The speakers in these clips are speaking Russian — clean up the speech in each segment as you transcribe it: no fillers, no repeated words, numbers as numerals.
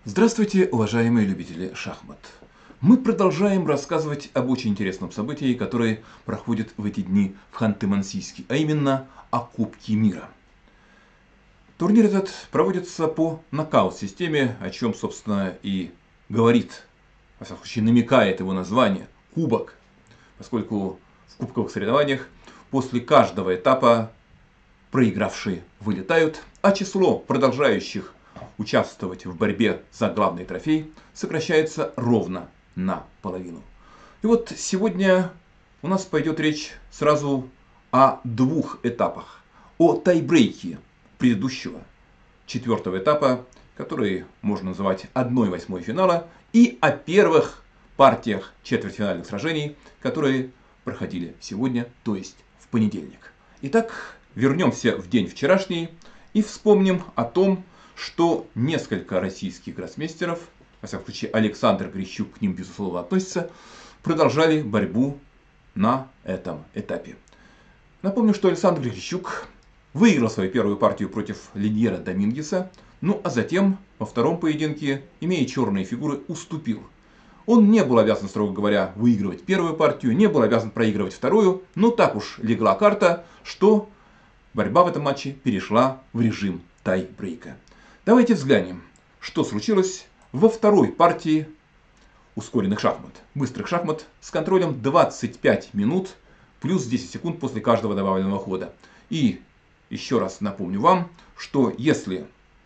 Здравствуйте, уважаемые любители шахмат. Мы продолжаем рассказывать об очень интересном событии, которое проходит в эти дни в Ханты-Мансийске, а именно о Кубке мира. Турнир этот проводится по нокаут-системе, о чем, собственно, и говорит, во всяком случае, намекает его название – Кубок, поскольку в кубковых соревнованиях после каждого этапа проигравшие вылетают, а число продолжающих участвовать в борьбе за главный трофей сокращается ровно наполовину. И вот сегодня у нас пойдет речь сразу о двух этапах. О тайбрейке предыдущего четвертого этапа, который можно называть 1/8 финала, и о первых партиях четвертьфинальных сражений, которые проходили сегодня, то есть в понедельник. Итак, вернемся в день вчерашний и вспомним о том, что несколько российских гроссмейстеров, во всяком случае Александр Грищук к ним безусловно относится, продолжали борьбу на этом этапе. Напомню, что Александр Грищук выиграл свою первую партию против Линьера Домингеса, ну а затем во втором поединке, имея черные фигуры, уступил. Он не был обязан, строго говоря, выигрывать первую партию, не был обязан проигрывать вторую, но так уж легла карта, что борьба в этом матче перешла в режим тай-брейка. Давайте взглянем, что случилось во второй партии ускоренных шахмат, быстрых шахмат с контролем 25 минут плюс 10 секунд после каждого добавленного хода. И еще раз напомню вам, что если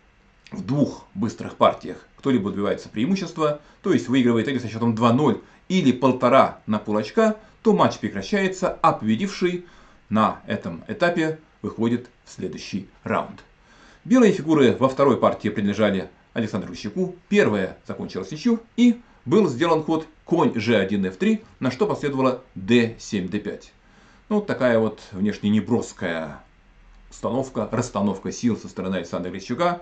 в двух быстрых партиях кто-либо добивается преимущества, то есть выигрывает или со счетом 2-0 или 1,5 на полочка, то матч прекращается, а победивший на этом этапе выходит в следующий раунд. Белые фигуры во второй партии принадлежали Александру Грищуку, первая закончилась ничью и был сделан ход конь g1 f3, на что последовало d7 d5. Ну, такая вот внешне неброская установка, расстановка сил со стороны Александра Грищука.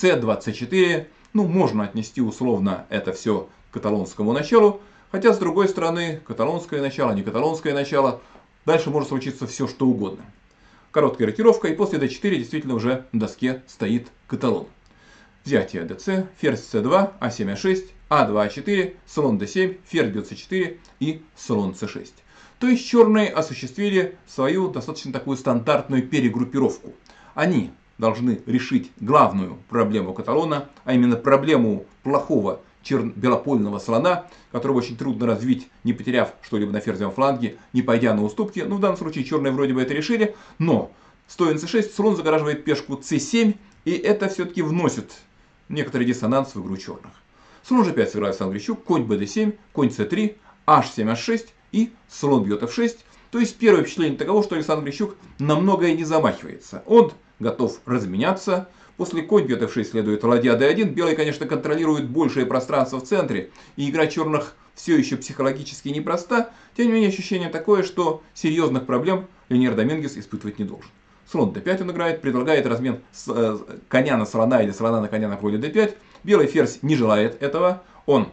c24, ну, можно отнести условно это все к каталонскому началу, хотя с другой стороны, каталонское начало, не каталонское начало, дальше может случиться все что угодно. Короткая рокировка, и после d4 действительно уже на доске стоит каталон. Взятие dc, ферзь c2, а7 a6, а2 a4, слон d7, ферзь бьет c4 и слон c6. То есть черные осуществили свою достаточно такую стандартную перегруппировку. Они должны решить главную проблему каталона, а именно проблему плохого белопольного слона, которого очень трудно развить, не потеряв что-либо на ферзевом фланге, не пойдя на уступки. Ну, в данном случае черные вроде бы это решили, но стоя на c6, слон загораживает пешку c7, и это все-таки вносит некоторый диссонанс в игру черных. Слон g5 сыграл Александр Грищук, конь bd7, конь c3, h7, h6 и слон бьет f6. То есть первое впечатление таково, что Александр Грищук на многое не замахивается. Он готов разменяться. После конь бьет f6 следует ладья d1. Белые, конечно, контролируют большее пространство в центре, и игра черных все еще психологически непроста. Тем не менее, ощущение такое, что серьезных проблем Линьер Домингес испытывать не должен. Слон d5 он играет, предлагает размен коня на слона или слона на коня на поле d5. Белый ферзь не желает этого. Он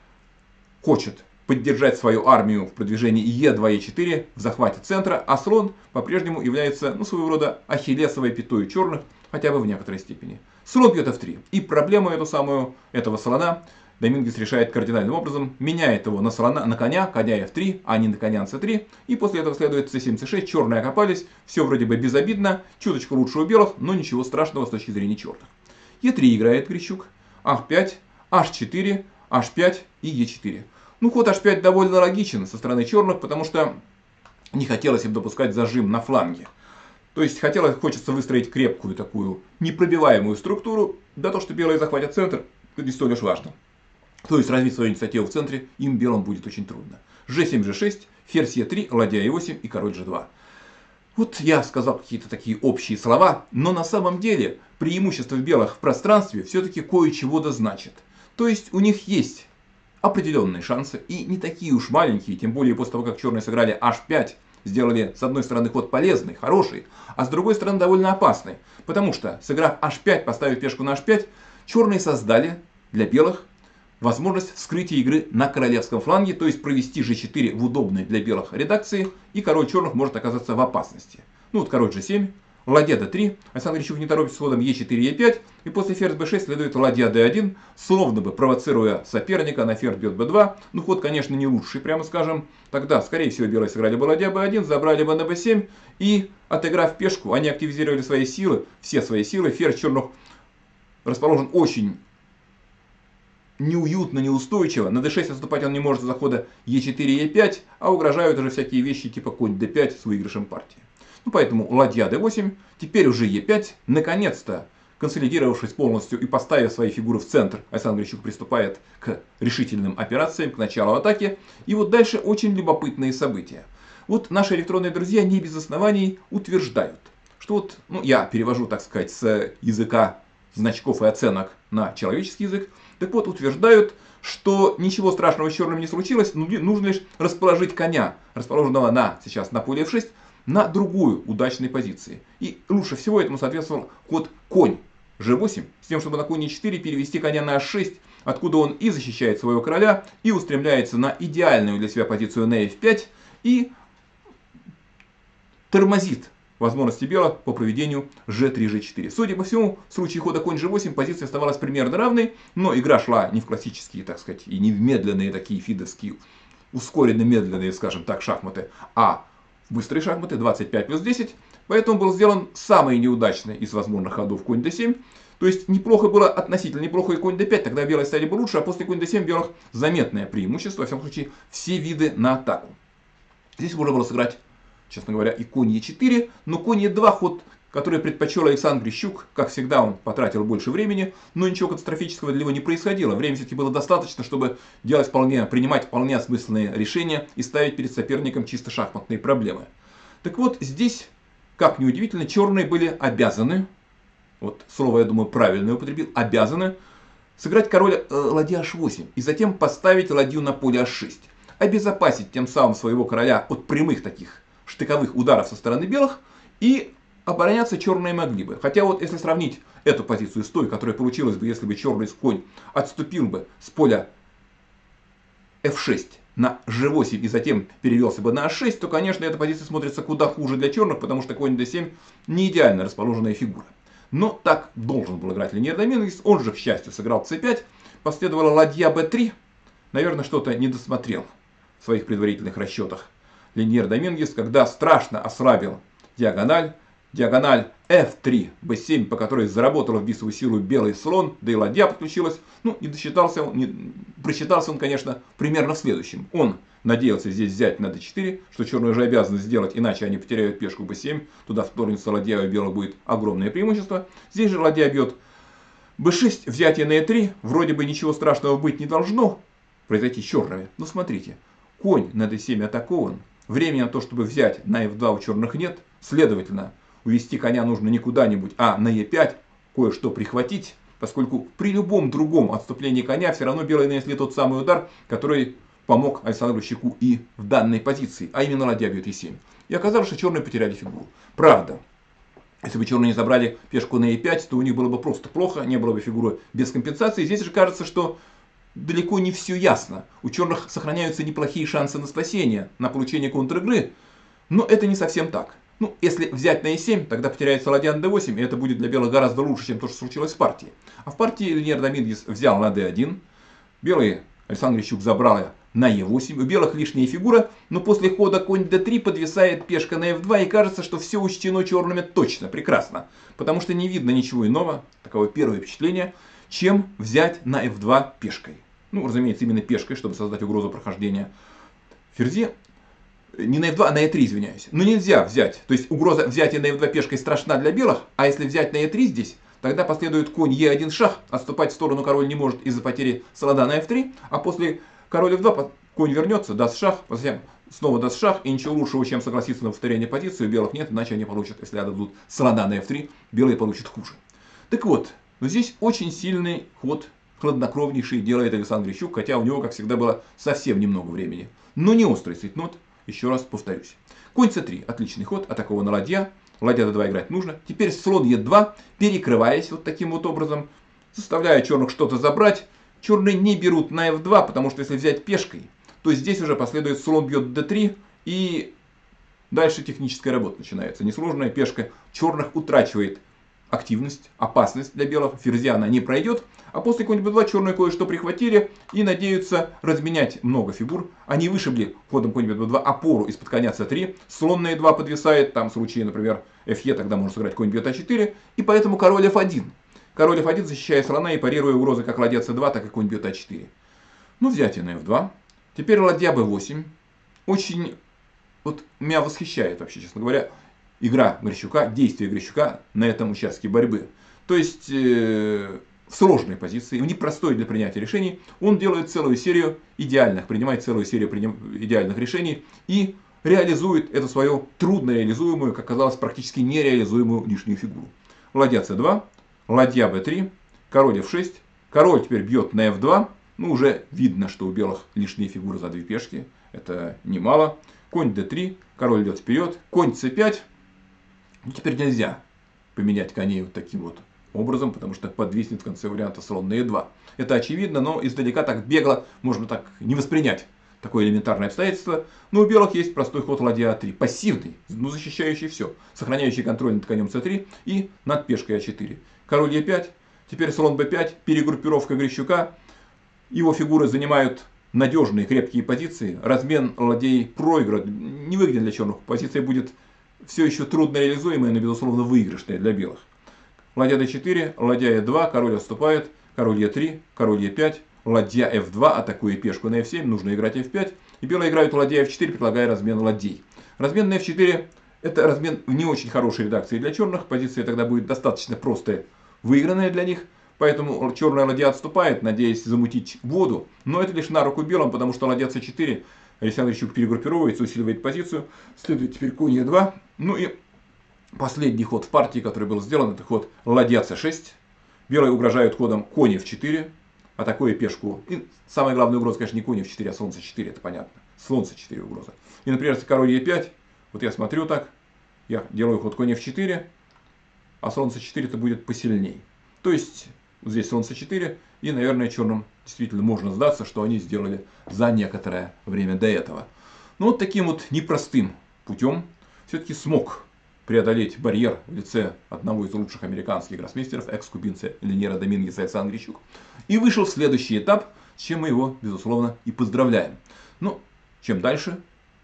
хочет поддержать свою армию в продвижении e2, e4 в захвате центра, а слон по-прежнему является, ну, своего рода ахиллесовой пятой черных, хотя бы в некоторой степени. Слон бьет f3. И проблему эту самую, этого слона, Домингес решает кардинальным образом, меняет его на слона, на коня f3, а не на коня c3, и после этого следует c7, c6, черные окопались, все вроде бы безобидно, чуточку лучше у белых, но ничего страшного с точки зрения черных. e3 играет Грищук, h5, h4, h5 и e4. Ну, ход h5 довольно логичен со стороны черных, потому что не хотелось им допускать зажим на фланге. То есть хочется выстроить крепкую такую непробиваемую структуру, да то, что белые захватят центр, это не столь уж важно. То есть развить свою инициативу в центре им белым будет очень трудно. g7, g6, ферзь e3, ладья e8 и король g2. Вот я сказал какие-то такие общие слова, но на самом деле преимущество белых в пространстве все-таки кое-чего да значит. То есть у них есть определенные шансы, и не такие уж маленькие, тем более после того, как черные сыграли h5, сделали с одной стороны ход полезный, хороший, а с другой стороны довольно опасный. Потому что, сыграв h5, поставив пешку на h5, черные создали для белых возможность вскрытия игры на королевском фланге, то есть провести g4 в удобной для белых редакции, и король черных может оказаться в опасности. Ну вот король g7, ладья d3, Александр Грищук не торопится с ходом e4, e5, и после ферзь b6 следует ладья d1, словно бы провоцируя соперника, на ферзь бьет b2. Ну, ход, конечно, не лучший, прямо скажем. Тогда, скорее всего, белые сыграли бы ладья b1, забрали бы на b7, и, отыграв пешку, они активизировали свои силы, все свои силы. Ферзь черных расположен очень неуютно, неустойчиво. На d6 отступать он не может за хода e4, e5, а угрожают уже всякие вещи типа конь d5 с выигрышем партии. Ну, поэтому ладья d8, теперь уже e5, наконец-то, консолидировавшись полностью и поставив свои фигуры в центр, Александр Грищук приступает к решительным операциям, к началу атаки. И вот дальше очень любопытные события. Вот наши электронные друзья не без оснований утверждают, что вот, ну, я перевожу, так сказать, с языка значков и оценок на человеческий язык, так вот, утверждают, что ничего страшного с черным не случилось, нужно лишь расположить коня, расположенного сейчас на поле f6, на другую удачной позиции. И лучше всего этому соответствовал ход конь g8, с тем, чтобы на конь e4 перевести коня на h6, откуда он и защищает своего короля, и устремляется на идеальную для себя позицию на f5, и тормозит возможности белых по проведению g3, g4. Судя по всему, в случае хода конь g8 позиция оставалась примерно равной, но игра шла не в классические, так сказать, и не в медленные такие фидовские, ускоренно медленные, скажем так, шахматы, а быстрые шахматы 25 плюс 10. Поэтому был сделан самый неудачный из возможных ходов конь d7. То есть неплохо было, относительно неплохо и конь d5, тогда белые стали бы лучше, а после конь d7 белых заметное преимущество, во всяком случае, все виды на атаку. Здесь можно было сыграть, честно говоря, и конь e4, но конь e2 ход, который предпочел Александр Грищук. Как всегда, он потратил больше времени, но ничего катастрофического для него не происходило. Времени все-таки было достаточно, чтобы принимать вполне осмысленные решения и ставить перед соперником чисто шахматные проблемы. Так вот, здесь, как ни удивительно, черные были обязаны, вот слово, я думаю, правильно употребил, обязаны сыграть король ладья h8 и затем поставить ладью на поле h6. Обезопасить тем самым своего короля от прямых таких штыковых ударов со стороны белых, и обороняться черные могли бы. Хотя вот если сравнить эту позицию с той, которая получилась бы, если бы черный конь отступил бы с поля f6 на g8 и затем перевелся бы на h6, то, конечно, эта позиция смотрится куда хуже для черных, потому что конь d7 не идеально расположенная фигура. Но так должен был играть Линьер Домингес, он же, к счастью, сыграл c5, последовала ладья b3, наверное, что-то не досмотрел в своих предварительных расчетах Линьер Домингес, когда страшно ослабил диагональ f3, b7, по которой заработала в бисовую силу белый слон, да и ладья подключилась. Ну, просчитался он, конечно, примерно в следующем. Он надеялся здесь взять на d4, что черные уже обязаны сделать, иначе они потеряют пешку b7, туда вторгнется ладья, и у белых будет огромное преимущество. Здесь же ладья бьет b6, взятие на e3, вроде бы ничего страшного быть не должно произойти черными. Но смотрите, конь на d7 атакован, времени на то, чтобы взять на f2 у черных нет, следовательно, увести коня нужно не куда-нибудь, а на e5 кое-что прихватить, поскольку при любом другом отступлении коня все равно белые нанесли тот самый удар, который помог Александру Грищуку и в данной позиции, а именно ладья бьет e7. И оказалось, что черные потеряли фигуру. Правда, если бы черные не забрали пешку на e5, то у них было бы просто плохо, не было бы фигуры без компенсации. Здесь же кажется, что далеко не все ясно. У черных сохраняются неплохие шансы на спасение, на получение контр-игры, но это не совсем так. Ну, если взять на e7, тогда потеряется ладья на d8, и это будет для белых гораздо лучше, чем то, что случилось в партии. А в партии Линьер Домингес взял на d1, белые Александр Грищук забрал на e8, у белых лишняя фигура, но после хода конь d3 подвисает пешка на f2, и кажется, что все учтено черными точно, прекрасно, потому что не видно ничего иного, таково первое впечатление, чем взять на f2 пешкой. Ну, разумеется, именно пешкой, чтобы создать угрозу прохождения ферзи. Не на f2, а на e3, извиняюсь. Но нельзя взять. То есть угроза взятия на f2 пешкой страшна для белых, а если взять на e3 здесь, тогда последует конь e1 шах, отступать в сторону король не может из-за потери слона на f3, а после король f2 конь вернется, даст шах, затем снова даст шах, и ничего лучшего, чем согласиться на повторение позиции, у белых нет, иначе они получат, если отдадут слона на f3, белые получат хуже. Так вот, но здесь очень сильный ход, хладнокровнейший делает Александр Грищук, хотя у него, как всегда, было совсем немного времени. Но не острый цейтнот. Еще раз повторюсь. Конь c3. Отличный ход. Атакована ладья. Ладья d2 играть нужно. Теперь слон e2, перекрываясь вот таким вот образом, заставляя черных что-то забрать. Черные не берут на f2, потому что если взять пешкой, то здесь уже последует слон бьет d3. И Дальше техническая работа начинается. Несложная пешка черных утрачивает активность, опасность для белых. Ферзя она не пройдет. А после конь b2 черные кое-что прихватили и надеются разменять много фигур. Они вышибли ходом конь b2 опору из-под коня c3. Слон на e2 подвисает. Там в случае, например, fe, тогда можно сыграть конь beta4. И поэтому король f1. Король f1, защищая слона и парируя угрозы как ладья c2, так и конь beta4. Ну, взятие на f2. Теперь ладья b8. Очень вот меня восхищает вообще, честно говоря, игра Грищука, действие Грищука на этом участке борьбы. То есть в сложной позиции, в непростой для принятия решений, он делает целую серию идеальных, принимает целую серию идеальных решений и реализует эту свою трудно реализуемую, как казалось, практически нереализуемую лишнюю фигуру. Ладья c2, ладья b3, король f6, король теперь бьет на f2, ну уже видно, что у белых лишние фигуры за две пешки, это немало. Конь d3, король идет вперед, конь c5. Ну, теперь нельзя поменять коней вот таким вот образом, потому что подвиснет в конце варианта слон на e2. Это очевидно, но издалека так бегло можно так не воспринять такое элементарное обстоятельство. Но у белых есть простой ход ладья a3, пассивный, но защищающий все, сохраняющий контроль над конем c3 и над пешкой a4. Король e5, теперь слон b5, перегруппировка Грищука. Его фигуры занимают надежные, крепкие позиции. Размен ладей проигран, не выгоден для черных. Позиция будет все еще трудно реализуемая, но безусловно выигрышная для белых. Ладья d4, ладья e2, король отступает, король e3, король e5, ладья f2, атакуя пешку на f7, нужно играть f5. И белые играют ладья f4, предлагая размен ладей. Размен на f4 это размен в не очень хорошей редакции для черных. Позиция тогда будет достаточно простая, выигранная для них. Поэтому черная ладья отступает, надеясь замутить воду. Но это лишь на руку белым, потому что ладья c4, Александр Ильичук перегруппировывается, усиливает позицию. Следует теперь конь e2. Ну и последний ход в партии, который был сделан, это ход ладья c6. Белые угрожают ходом конь f4, атакуя пешку. И самая главная угроза, конечно, не конь f4, а слон c4, это понятно. Слон c4 угроза. И, например, король e5, вот я смотрю так, я делаю ход конь f4, а слон c4 это будет посильней. То есть вот здесь слон c4, и, наверное, черным действительно можно сдаться, что они сделали за некоторое время до этого. Но вот таким вот непростым путем все-таки смог преодолеть барьер в лице одного из лучших американских гроссмейстеров, экс-кубинца Линьера Домингеса Александр Грищук. И вышел в следующий этап, с чем мы его, безусловно, и поздравляем. Но чем дальше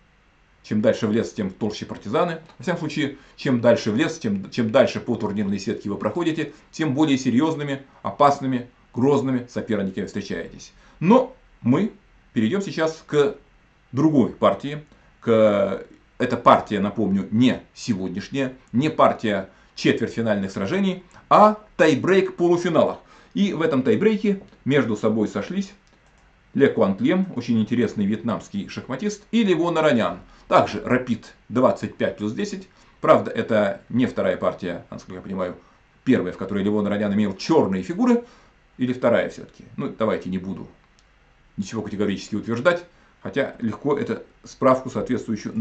в лес, тем толще партизаны. Во всяком случае, чем дальше в лес, чем дальше по турнирной сетке вы проходите, тем более серьезными, опасными, грозными соперниками встречаетесь. Но мы перейдем сейчас к другой партии. Эта партия, напомню, не сегодняшняя, не партия четвертьфинальных сражений, а тайбрейк полуфиналах. И в этом тайбрейке между собой сошлись Ле Куан Тлем, очень интересный вьетнамский шахматист, и Левон Аронян. Также Рапид 25 плюс 10. Правда, это не вторая партия, насколько я понимаю, первая, в которой Левон Аронян имел черные фигуры. Или вторая все-таки. Ну, давайте не буду ничего категорически утверждать. Хотя легко эту справку соответствующую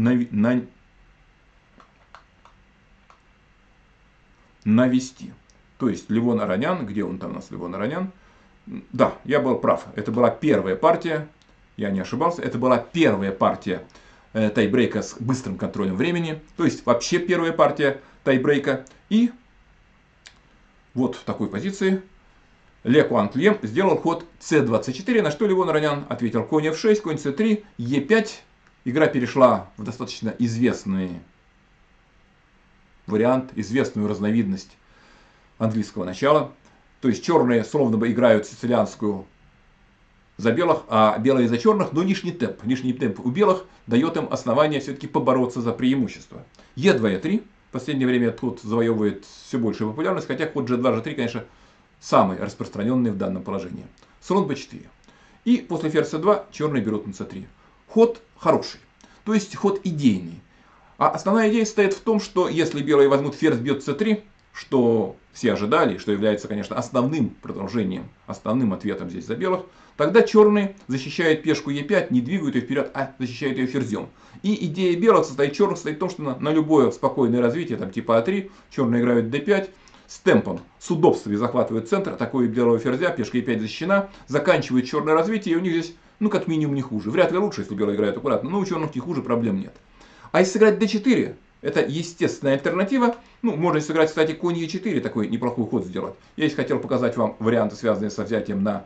навести. То есть Левон Аронян, где он там у нас, Левон Аронян? Да, я был прав. Это была первая партия, я не ошибался, это была первая партия тайбрейка с быстрым контролем времени. То есть вообще первая партия тайбрейка. И вот в такой позиции Ле Куан Тлем сделал ход c24, на что Левон Аронян ответил конь f6, конь c3, e5. Игра перешла в достаточно известный вариант, известную разновидность английского начала. То есть черные словно бы играют сицилианскую за белых, а белые за черных, но лишний темп. Лишний темп у белых дает им основание все-таки побороться за преимущество. e2, e3. В последнее время этот ход завоевывает все большую популярность, хотя ход g2, g3, конечно, самый распространенный в данном положении. Слон b4. И после ферзь c2 черные берут на c3. Ход хороший, то есть ход идейный. А основная идея состоит в том, что если белые возьмут ферзь бьет c3, что все ожидали, что является, конечно, основным продолжением, основным ответом здесь за белых, тогда черные защищают пешку e5, не двигают ее вперед, а защищают ее ферзем. И идея белых черных состоит в том, что на любое спокойное развитие, там типа а3, черные играют d5, с темпом, с удобством захватывают центр, атакуют белого ферзя, пешка e5 защищена, заканчивают черное развитие, и у них здесь, ну, как минимум не хуже. Вряд ли лучше, если белые играют аккуратно, но у черных не хуже, проблем нет. А если сыграть d4, это естественная альтернатива. Ну, можно сыграть, кстати, конь e4, такой неплохой ход сделать. Я здесь хотел показать вам варианты, связанные со взятием на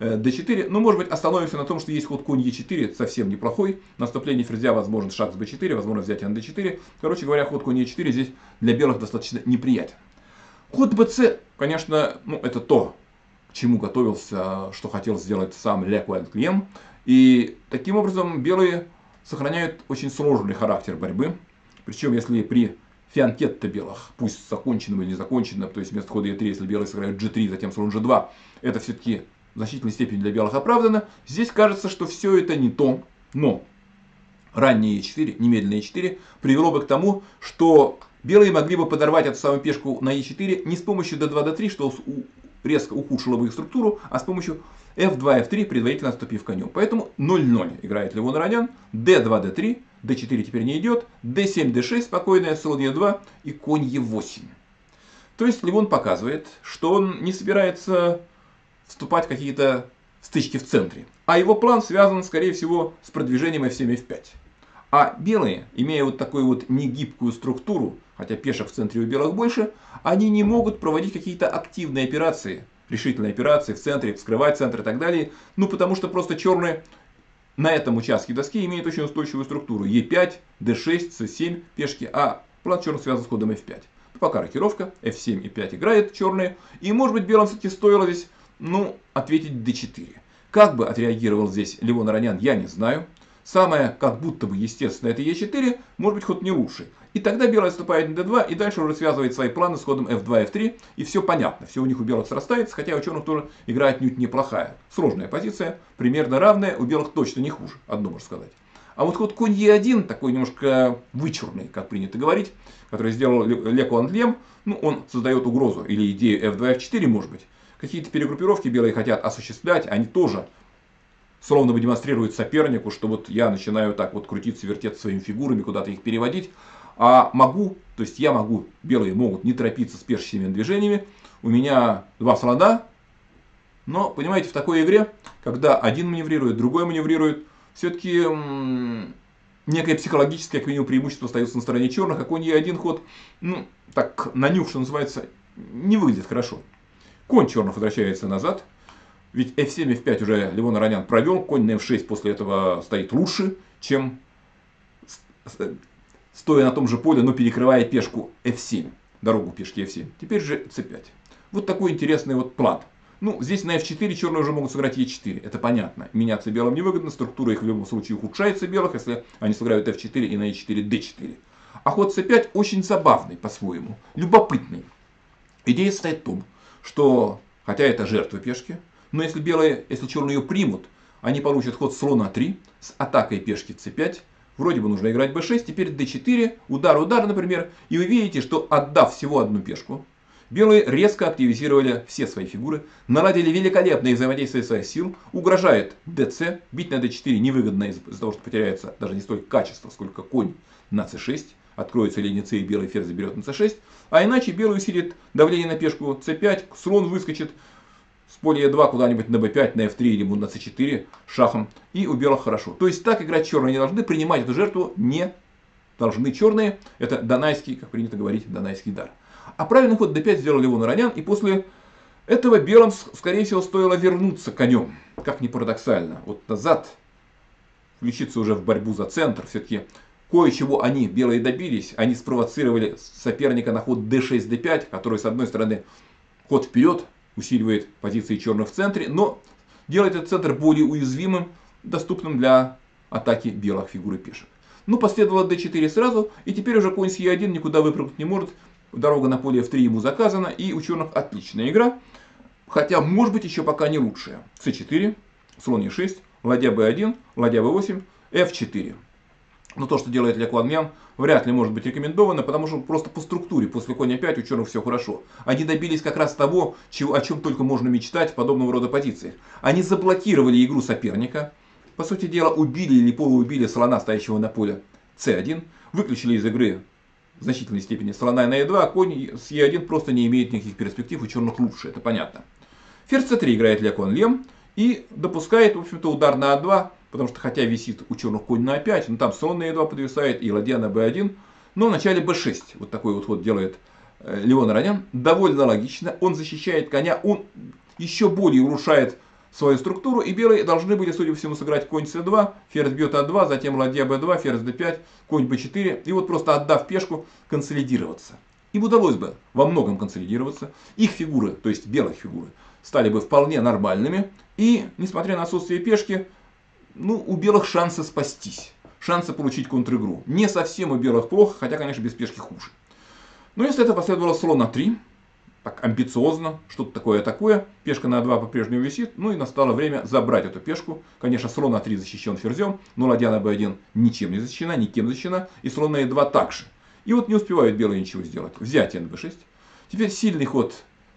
d4. Но, может быть, остановимся на том, что есть ход конь e4, совсем неплохой. Наступление ферзя, возможно, шаг с b4, возможно, взятие на d4. Короче говоря, ход конь e4 здесь для белых достаточно неприятен. Ход bc, конечно, ну, это то, к чему готовился, что хотел сделать сам Ле Куан Льем. И таким образом белые сохраняют очень сложный характер борьбы. Причем, если при фианкетто белых, пусть законченным или незаконченным, то есть вместо хода e3, если белые сыграют g3, затем слон g2, это все-таки в значительной степени для белых оправдано. Здесь кажется, что все это не то, но раннее e4, немедленное e4 привело бы к тому, что белые могли бы подорвать эту самую пешку на e4 не с помощью d2, d3, что резко ухудшило бы их структуру, а с помощью f2, f3, предварительно отступив конем. Поэтому 0-0 играет Левон Аронян, d2, d3, d4 теперь не идет, d7, d6 спокойная, слон e2 и конь e8. То есть Левон показывает, что он не собирается вступать в какие-то стычки в центре, а его план связан, скорее всего, с продвижением f7, f5. А белые, имея вот такую вот негибкую структуру, хотя пешек в центре у белых больше, они не могут проводить какие-то активные операции, решительные операции в центре, вскрывать центр и так далее. Ну, потому что просто черные на этом участке доски имеют очень устойчивую структуру. e5, d6, c7 пешки, а план черных связан с ходом f5. Пока рокировка, f7 и 5 играет черные. И может быть белым все-таки стоило здесь, ну, ответить d4. Как бы отреагировал здесь Левон Аронян, я не знаю. Самое, как будто бы естественно, это e4, может быть ход не лучший. И тогда белый отступает на d2 и дальше уже связывает свои планы с ходом f2, f3. И все понятно, все у них у белых срастается, хотя у черных тоже игра отнюдь неплохая. Сложная позиция, примерно равная, у белых точно не хуже, одно можно сказать. А вот ход конь e1, такой немножко вычурный, как принято говорить, который сделал Ле Куан Льем, ну, он создает угрозу или идею f2, f4, может быть. Какие-то перегруппировки белые хотят осуществлять, они тоже словно бы демонстрируют сопернику, что вот я начинаю так вот крутиться, вертеться своими фигурами, куда-то их переводить. А могу, то есть я могу, белые могут не торопиться с пешечными движениями. У меня два слона, но, понимаете, в такой игре, когда один маневрирует, другой маневрирует, все-таки некое психологическое, как минимум, преимущество остается на стороне черных, а конь e1 ход, ну, так на нюх, что называется, не выглядит хорошо. Конь черных возвращается назад. Ведь f7, f5 уже Левон Аронян провел, конь на f6 после этого стоит лучше, чем стоя на том же поле, но перекрывая пешку f7, дорогу пешки f7. Теперь же c5. Вот такой интересный вот план. Ну, здесь на f4 черные уже могут сыграть e4, это понятно. Меняться белым невыгодно, структура их в любом случае ухудшается белых, если они сыграют f4 и на e4 d4. А ход c5 очень забавный по-своему, любопытный. Идея состоит в том, что, хотя это жертва пешки, но если черные ее примут, они получат ход слон а3 с атакой пешки c5. Вроде бы нужно играть b6, теперь d4, удар, например. И вы видите, что отдав всего одну пешку, белые резко активизировали все свои фигуры, наладили великолепное взаимодействие своих сил, угрожает dc, бить на d4 невыгодно из-за того, что потеряется даже не столько качество, сколько конь на c6. Откроется линия c и белый ферзь заберет на c6. А иначе белый усилит давление на пешку c5, слон выскочит с поля e2 куда-нибудь на b5, на f3 или на c4 шахом. И у белых хорошо. То есть так играть черные не должны, принимать эту жертву не должны черные. Это донайский, как принято говорить, донайский дар. А правильный ход d5 сделал Левон Аронян. И после этого белым, скорее всего, стоило вернуться конем. Как ни парадоксально. Вот назад включиться уже в борьбу за центр. Все-таки кое-чего они, белые, добились. Они спровоцировали соперника на ход d6, d5, который, с одной стороны, ход вперед, усиливает позиции черных в центре, но делает этот центр более уязвимым, доступным для атаки белых фигур и пешек. Ну, последовало d4 сразу, и теперь уже конь с e1 никуда выпрыгнуть не может. Дорога на поле f3 ему заказана, и у черных отличная игра, хотя, может быть, еще пока не лучшая. c4, слон e6, ладья b1, ладья b8, f4. Но то, что делает Ле Куан Льем, вряд ли может быть рекомендовано, потому что просто по структуре после коня 5 у черных все хорошо. Они добились как раз того, о чем только можно мечтать в подобного рода позициях. Они заблокировали игру соперника, по сути дела убили или полуубили слона, стоящего на поле c1, выключили из игры в значительной степени слона на e2, а конь с e1 просто не имеет никаких перспектив, у черных лучше, это понятно. Ферзь c3 играет Ле Куан Льем, и допускает, в общем-то, удар на А2, потому что хотя висит у черных конь на А5, но там слон на Е2 подвисает и ладья на Б1, но в начале Б6 вот такой вот ход делает Левон Аронян, довольно логично, он защищает коня, он еще более улучшает свою структуру, и белые должны были, судя по всему, сыграть конь С2, ферзь бьет А2, затем ладья Б2, ферзь Д5, конь Б4, и вот просто отдав пешку, консолидироваться. Им удалось бы во многом консолидироваться, их фигуры, то есть белых фигуры, стали бы вполне нормальными, и, несмотря на отсутствие пешки, ну, у белых шансы спастись, шансы получить контр-игру. Не совсем у белых плохо, хотя, конечно, без пешки хуже. Но если это последовало слон на 3, так амбициозно, что-то такое, пешка на А2 по-прежнему висит, ну и настало время забрать эту пешку. Конечно, слон на 3 защищен ферзем, но ладья на Б1 ничем не защищена, никем защищена, и слон на Е2 также. И вот не успевают белые ничего сделать. Взятие на Б6. Теперь сильный ход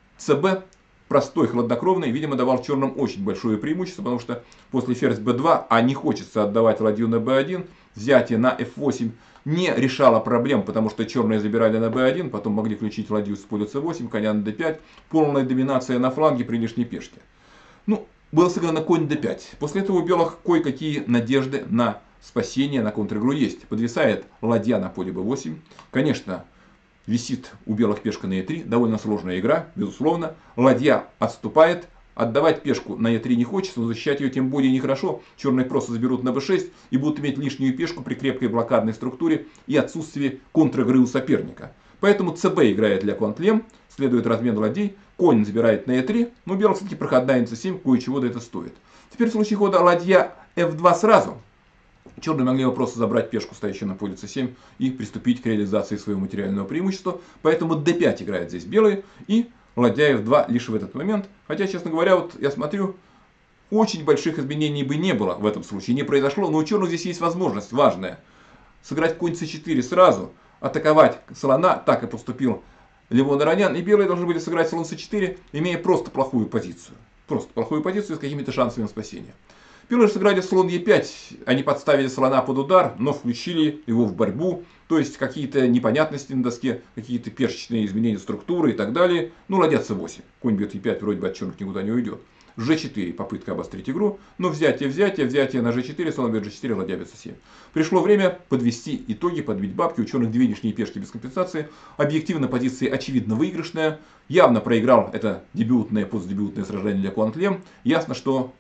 ЦБ, простой, хладнокровный, видимо, давал черным очень большое преимущество, потому что после ферзь Б2, а не хочется отдавать ладью на Б1, взятие на F8 не решало проблем, потому что черные забирали на b1, потом могли включить ладью с поля c8, коня на d5, полная доминация на фланге при лишней пешке. Ну, было сыграно конь d5. После этого у белых кое-какие надежды на спасение, на контр-игру есть. Подвисает ладья на поле b8. Конечно, висит у белых пешка на e3, довольно сложная игра, безусловно. Ладья отступает. Отдавать пешку на Е3 не хочется, но защищать ее тем более нехорошо. Черные просто заберут на b6 и будут иметь лишнюю пешку при крепкой блокадной структуре и отсутствии контр-игры у соперника. Поэтому ЦБ играет для Куантлем, следует размен ладей, конь забирает на Е3, но белых все-таки проходная на c7 кое-чего да это стоит. Теперь в случае хода ладья F2 сразу, черные могли бы просто забрать пешку, стоящую на поле c7, и приступить к реализации своего материального преимущества. Поэтому d5 играет здесь белые, и ладья F2 лишь в этот момент. Хотя, честно говоря, вот я смотрю, очень больших изменений бы не было в этом случае, не произошло. Но у черных здесь есть возможность важная. Сыграть конь c4 сразу, атаковать слона, так и поступил Левон Аронян. И белые должны были сыграть слон c4, имея просто плохую позицию. Просто плохую позицию с какими-то шансами на спасение. Белые же сыграли слон e5, они подставили слона под удар, но включили его в борьбу. То есть какие-то непонятности на доске, какие-то пешечные изменения структуры и так далее. Ну, ладья c8. Конь бьет e5, вроде бы от черных никуда не уйдет. g4, попытка обострить игру. Но взятие на g4, слон бьет g4, ладья бьет c7. Пришло время подвести итоги, подбить бабки. У черных две лишние пешки без компенсации. Объективно позиция очевидно выигрышная. Явно проиграл это дебютное, постдебютное сражение для Куантлем. Ясно, что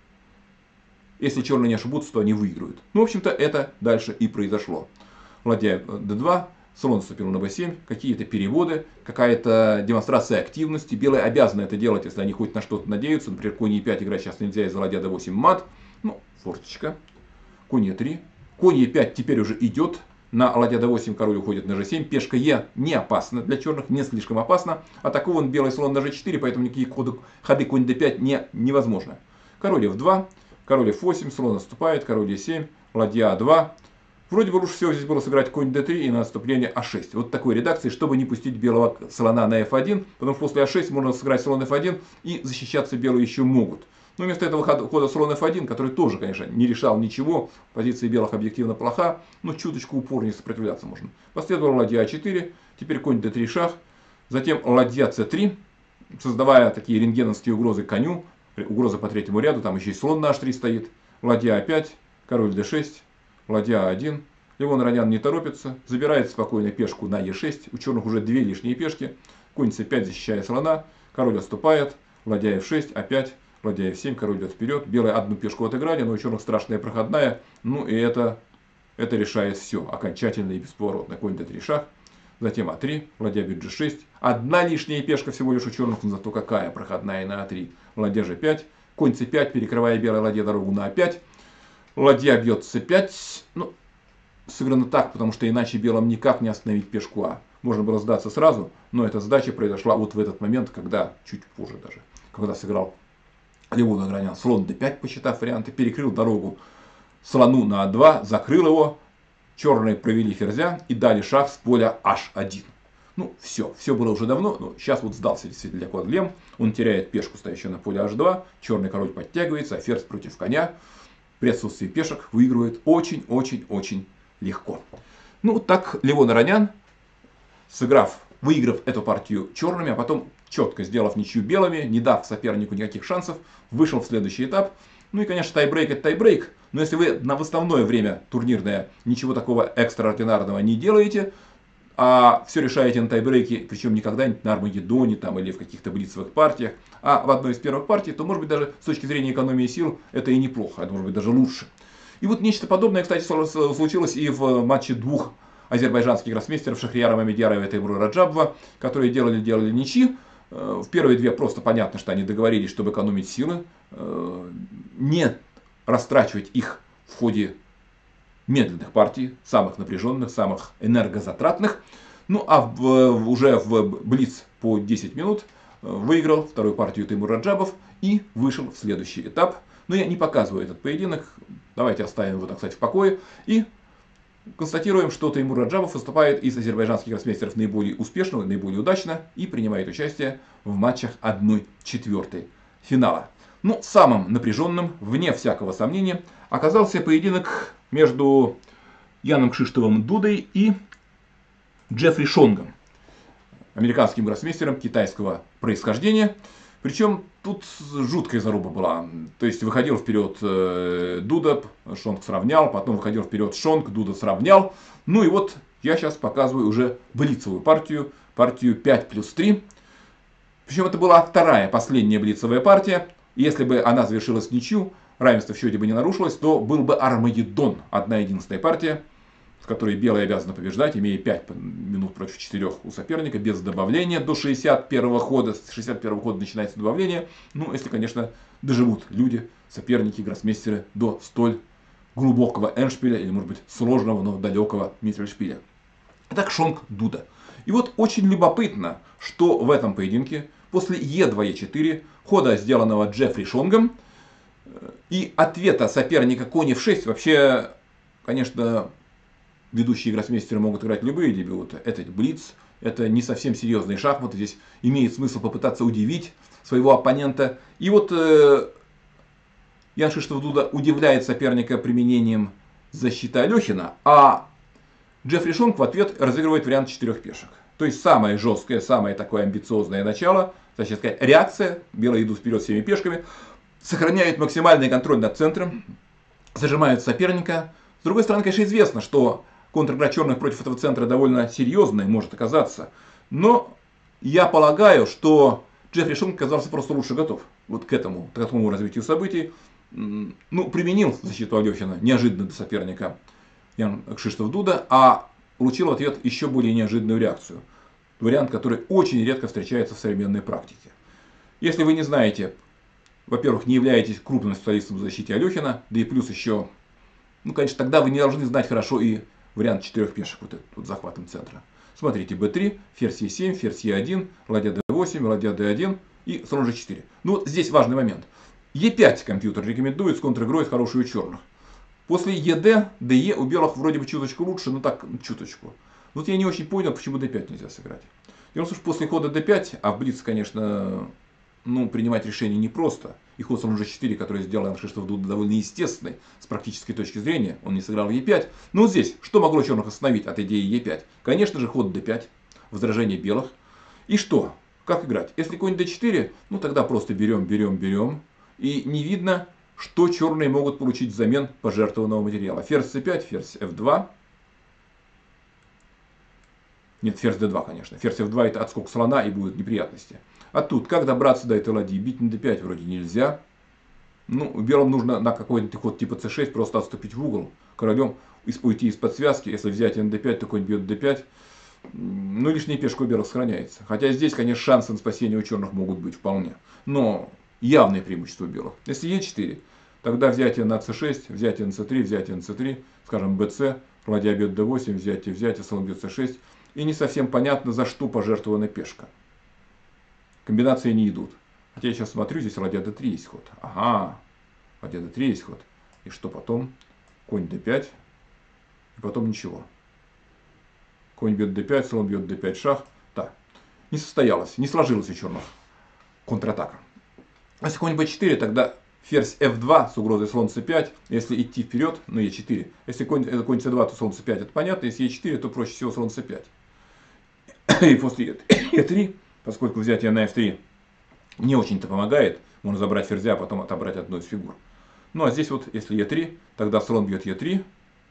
если черные не ошибутся, то они выиграют. Ну, в общем-то, это дальше и произошло. Ладья d2, слон вступил на b7, какие-то переводы, какая-то демонстрация активности. Белые обязаны это делать, если они хоть на что-то надеются. Например, конь e5 играть сейчас нельзя, из-за ладья d8 мат. Ну, форточка. Конь e3. Конь e5 теперь уже идет. На ладья d8 король уходит на g7. Пешка e не опасна для черных, не слишком опасна. Атакован белый слон на g4, поэтому никакие ходы конь d5 невозможно. Король f2. Король f8, слон отступает, король e7, ладья a2. Вроде бы лучше всего здесь было сыграть конь d3 и на отступление a6. Вот такой редакции, чтобы не пустить белого слона на f1. Потом после a6 можно сыграть слон f1 и защищаться белые еще могут. Но вместо этого хода слон f1, который тоже, конечно, не решал ничего. Позиция белых объективно плоха, но чуточку упорнее сопротивляться можно. Последовала ладья a4, теперь конь d3 шах. Затем ладья c3, создавая такие рентгеновские угрозы коню. Угроза по третьему ряду, там еще и слон на h3 стоит. Ладья a5, король d6, ладья a1. Левон Аронян не торопится, забирает спокойно пешку на e6. У черных уже две лишние пешки. Конь c5 защищая слона, король отступает, ладья f6, a5, ладья f7, король идет вперед. Белые одну пешку отыграли, но у черных страшная проходная. Ну и это решает все, окончательно и бесповоротно. Конь d3 шах. Затем а3, ладья бьет g6. Одна лишняя пешка всего лишь у черных, но зато какая проходная на а3. Ладья g5, конь c5, перекрывая белой ладье дорогу на а5. Ладья бьет c5. Ну, сыграно так, потому что иначе белым никак не остановить пешку а. Можно было сдаться сразу, но эта сдача произошла вот в этот момент, когда, чуть позже даже, когда сыграл Левон Аронян слон d5, посчитав варианты, перекрыл дорогу слону на а2, закрыл его. Черные провели ферзя и дали шах с поля h1. Ну, все было уже давно, но сейчас вот сдался действительно для Куантлем. Он теряет пешку, стоящую на поле h2. Черный король подтягивается, а ферзь против коня. При отсутствии пешек выигрывает очень-очень-очень легко. Ну, так Левон Аронян, выиграв эту партию черными, а потом четко сделав ничью белыми, не дав сопернику никаких шансов, вышел в следующий этап. Ну и, конечно, тайбрейк это тайбрейк, но если вы на выставное время турнирное ничего такого экстраординарного не делаете, а все решаете на тайбрейке, причем не когда-нибудь на Армагеддоне там, или в каких-то блицевых партиях, а в одной из первых партий, то, может быть, даже с точки зрения экономии сил это и неплохо, это может быть даже лучше. И вот нечто подобное, кстати, случилось и в матче двух азербайджанских гроссмейстеров Шахрияра Мамедьярова и Теймура Раджабова, которые делали ничьи. В первые две просто понятно, что они договорились, чтобы экономить силы, не растрачивать их в ходе медленных партий, самых напряженных, самых энергозатратных. Ну а уже в блиц по 10 минут выиграл вторую партию Теймур Раджабов и вышел в следующий этап. Но я не показываю этот поединок, давайте оставим его, так сказать, в покое. И констатируем, что Теймур Раджабов выступает из азербайджанских гроссмейстеров наиболее успешно, наиболее удачно и принимает участие в матчах 1/4 финала. Ну, самым напряженным, вне всякого сомнения, оказался поединок между Яном Кшиштовым Дудой и Джеффри Шонгом, американским гроссмейстером китайского происхождения. Причем тут жуткая заруба была. То есть выходил вперед Дуда, Шонг сравнял, потом выходил вперед Шонг, Дуда сравнял. Ну и вот я сейчас показываю уже блицевую партию 5+3. Причем это была вторая, последняя блицевая партия. Если бы она завершилась в ничью, равенство в счете бы не нарушилось, то был бы Армагеддон, одна единственная партия, в которой белые обязаны побеждать, имея 5 минут против 4 у соперника, без добавления до 61-го хода. С 61-го хода начинается добавление. Ну, если, конечно, доживут люди, соперники, гроссмейстеры до столь глубокого эндшпиля, или, может быть, сложного, но далекого миттельшпиля. Итак, Шонг Дуда. И вот очень любопытно, что в этом поединке после Е2-Е4, хода, сделанного Джеффри Шонгом, и ответа соперника конь f6, вообще, конечно, ведущие гроссмейстеры могут играть любые дебюты. Это блиц, это не совсем серьезные шахматы. Здесь имеет смысл попытаться удивить своего оппонента. И вот Ян Кшиштов Дуда удивляет соперника применением защиты Алехина, а Джеффри Шонг в ответ разыгрывает вариант 4 пешек. То есть самое жесткое, самое такое амбициозное начало, значит, сказать, реакция, белые идут вперед всеми пешками, сохраняют максимальный контроль над центром, зажимают соперника. С другой стороны, конечно, известно, что контр-игра черных против этого центра довольно серьезной может оказаться. Но я полагаю, что Джеффри Шонг оказался просто лучше готов вот к такому развитию событий. Ну, применил защиту Алехина неожиданно до соперника Ян Кшиштов Дуда, а получил в ответ еще более неожиданную реакцию. Вариант, который очень редко встречается в современной практике. Если вы не знаете, во-первых, не являетесь крупным специалистом в защите Алехина, да и плюс еще, ну, конечно, тогда вы не должны знать хорошо и вариант 4 пешек, вот этот вот захватом центра. Смотрите, b3, ферзь e7, ферзь e1, ладья d8, ладья d1 и слон g4. Ну вот здесь важный момент. e5 компьютер рекомендует с контр-игрой хорошую у черных. После ед, де у белых вроде бы чуточку лучше, но так чуточку. Вот я не очень понял, почему d5 нельзя сыграть. Дело в том, что после хода d5, а в блиц, конечно, ну, принимать решение непросто. И ход слон g4, который сделал Ян Кшиштов Дуда, довольно естественный с практической точки зрения. Он не сыграл e5. Но вот здесь, что могло черных остановить от идеи e5? Конечно же, ход d5, возражение белых. И что? Как играть? Если конь d4, ну тогда просто берем. И не видно, что черные могут получить взамен пожертвованного материала. Ферзь c5, ферзь f2. Нет, ферзь d2, конечно. Ферзь f2 это отскок слона и будут неприятности. А тут, как добраться до этой ладьи? Бить на d5 вроде нельзя. Ну, белым нужно на какой-то ход типа c6 просто отступить в угол. Королем уйти из-под связки. Если взять на d5, то конь бьет d5. Ну, лишняя пешка у белых сохраняется. Хотя здесь, конечно, шансы на спасение у черных могут быть вполне. Но явное преимущество у белых. Если e4, тогда взятие на c6, взятие на c3, взятие на c3, скажем, bc, ладья бьет d8, взятие, слон бьет c6. И не совсем понятно, за что пожертвована пешка. Комбинации не идут. Хотя я сейчас смотрю, здесь ладья d3 есть ход. Ага, ладья d3 есть ход. И что потом? Конь d5. И потом ничего. Конь бьет d5, слон бьет d5, шах. Да, не состоялось, не сложилось у черных контратака. Если конь b4, тогда ферзь f2 с угрозой слон c5. Если идти вперед, ну e4. Если конь c2, то слон c5, это понятно. Если e4, то проще всего слон c5. И после e3 поскольку взятие на f3 не очень-то помогает. Можно забрать ферзя, а потом отобрать одну из фигур. Ну а здесь вот, если e3, тогда слон бьет e3.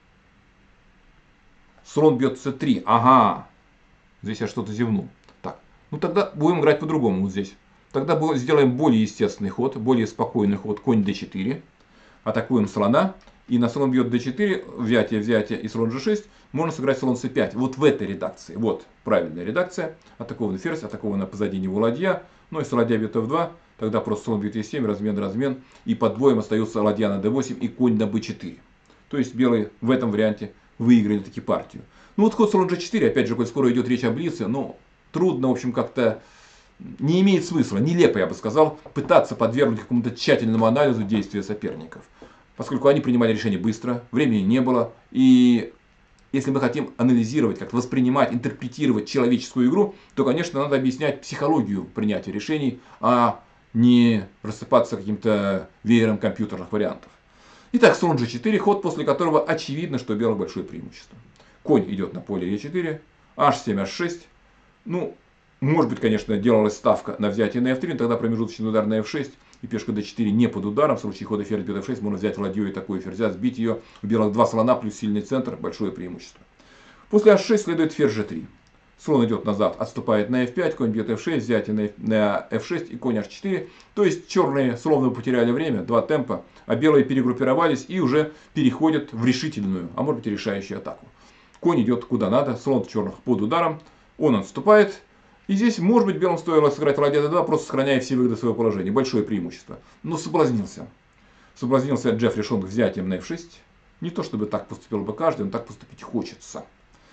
Слон бьет c3. Ага, здесь я что-то зевнул. Так, ну тогда будем играть по-другому вот здесь. Тогда сделаем более естественный ход, более спокойный ход. Конь d4. Атакуем слона. И на слон бьет d4, взятие, взятие и слон g6, можно сыграть слон c5. Вот в этой редакции. Вот правильная редакция. Атакован ферзь, атакована позади него ладья. Ну, если ладья бьет f2, тогда просто слон бьет e7, размен, размен. И под боем остается ладья на d8 и конь на b4. То есть белые в этом варианте выиграли таки партию. Ну вот ход слон g4, опять же, коль скоро идет речь о блице, но трудно, в общем, как-то не имеет смысла, нелепо, я бы сказал, пытаться подвергнуть какому-то тщательному анализу действия соперников. Поскольку они принимали решение быстро, времени не было. И если мы хотим анализировать, как воспринимать, интерпретировать человеческую игру, то, конечно, надо объяснять психологию принятия решений, а не рассыпаться каким-то веером компьютерных вариантов. Итак, слон g4, ход, после которого очевидно, что у белых большое преимущество. Конь идет на поле e4, h7, h6. Ну, может быть, конечно, делалась ставка на взятие на f3, но тогда промежуточный удар на f6 и пешка d4 не под ударом. В случае хода ферзь бьет f6 можно взять ладью и такую ферзя, сбить ее. У белых два слона плюс сильный центр, большое преимущество. После h6 следует ферзь g3. Слон идет назад, отступает на f5, конь бьет f6, взятие на f6 и конь h4. То есть черные словно потеряли время, два темпа, а белые перегруппировались и уже переходят в решительную, а может быть и решающую атаку. Конь идет куда надо, слон черных под ударом, он отступает. И здесь, может быть, белым стоило сыграть ладья d2, просто сохраняя все выгоды своего положения. Большое преимущество. Но соблазнился. Соблазнился Джеффри Шонг взятием на f6. Не то, чтобы так поступил бы каждый, но так поступить хочется.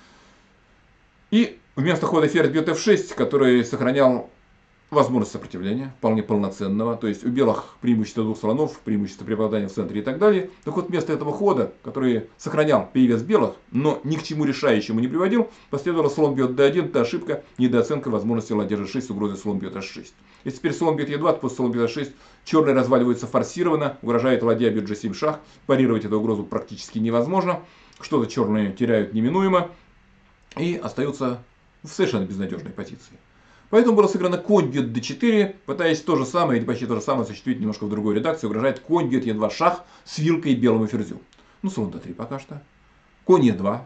И вместо хода ферзь бьет f6, который сохранял возможность сопротивления, вполне полноценного. То есть у белых преимущество двух слонов, преимущество преобладания в центре и так далее. Так вот, вместо этого хода, который сохранял перевес белых, но ни к чему решающему не приводил, последовало слон бьет d1, это ошибка, недооценка возможности ладья g6 с угрозой слон бьет h6. И теперь слон бьет e2, после слон бьет h6, черные разваливаются форсированно, угрожает ладья бьет g7 шах, парировать эту угрозу практически невозможно, что-то черные теряют неминуемо и остаются в совершенно безнадежной позиции. Поэтому было сыграно конь бьет d4, пытаясь то же самое, или почти то же самое осуществить немножко в другой редакции. Угрожает конь бьет e2 шах с вилкой белому ферзю. Ну, слон d3 пока что. Конь e2.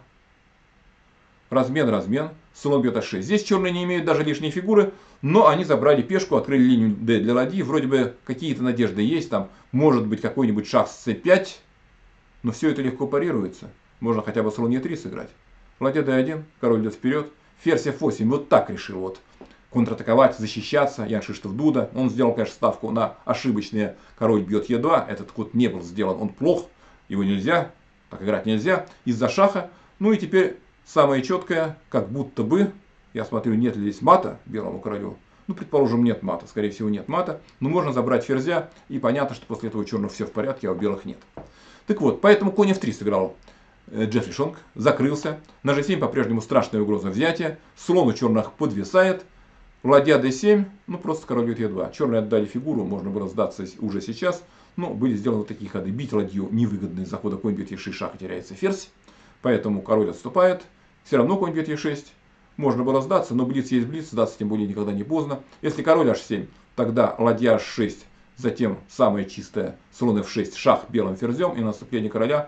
Размен, размен. Слон бьет h6. Здесь черные не имеют даже лишней фигуры, но они забрали пешку, открыли линию d для ладьи. Вроде бы какие-то надежды есть. Там может быть какой-нибудь шах с c5. Но все это легко парируется. Можно хотя бы слон e3 сыграть. Ладья d1, король идет вперед. Ферзь f8. Вот так решил вот. Контратаковать, защищаться. Ян Шиштов Дуда. Он сделал, конечно, ставку на ошибочное король бьет e2. Этот ход не был сделан. Он плох. Его нельзя. Так играть нельзя. Из-за шаха. Ну и теперь самое четкое. Как будто бы. Я смотрю, нет ли здесь мата белому королю. Ну, предположим, нет мата. Скорее всего, нет мата. Но можно забрать ферзя. И понятно, что после этого у черных все в порядке, а у белых нет. Так вот, поэтому конь f3 сыграл Джеффри Шонг. Закрылся. На g7 по-прежнему страшная угроза взятия. Слон у черных подвисает. Ладья d7, ну просто король бьет e2. Черные отдали фигуру, можно было сдаться уже сейчас. Но были сделаны вот такие ходы. Бить ладью невыгодно из-за хода конь бьет e6, шах и теряется ферзь. Поэтому король отступает. Все равно конь бьет e6. Можно было сдаться, но блиц есть блиц, сдаться тем более никогда не поздно. Если король h7, тогда ладья h6, затем самое чистое слон f6, шах белым ферзем и наступление короля.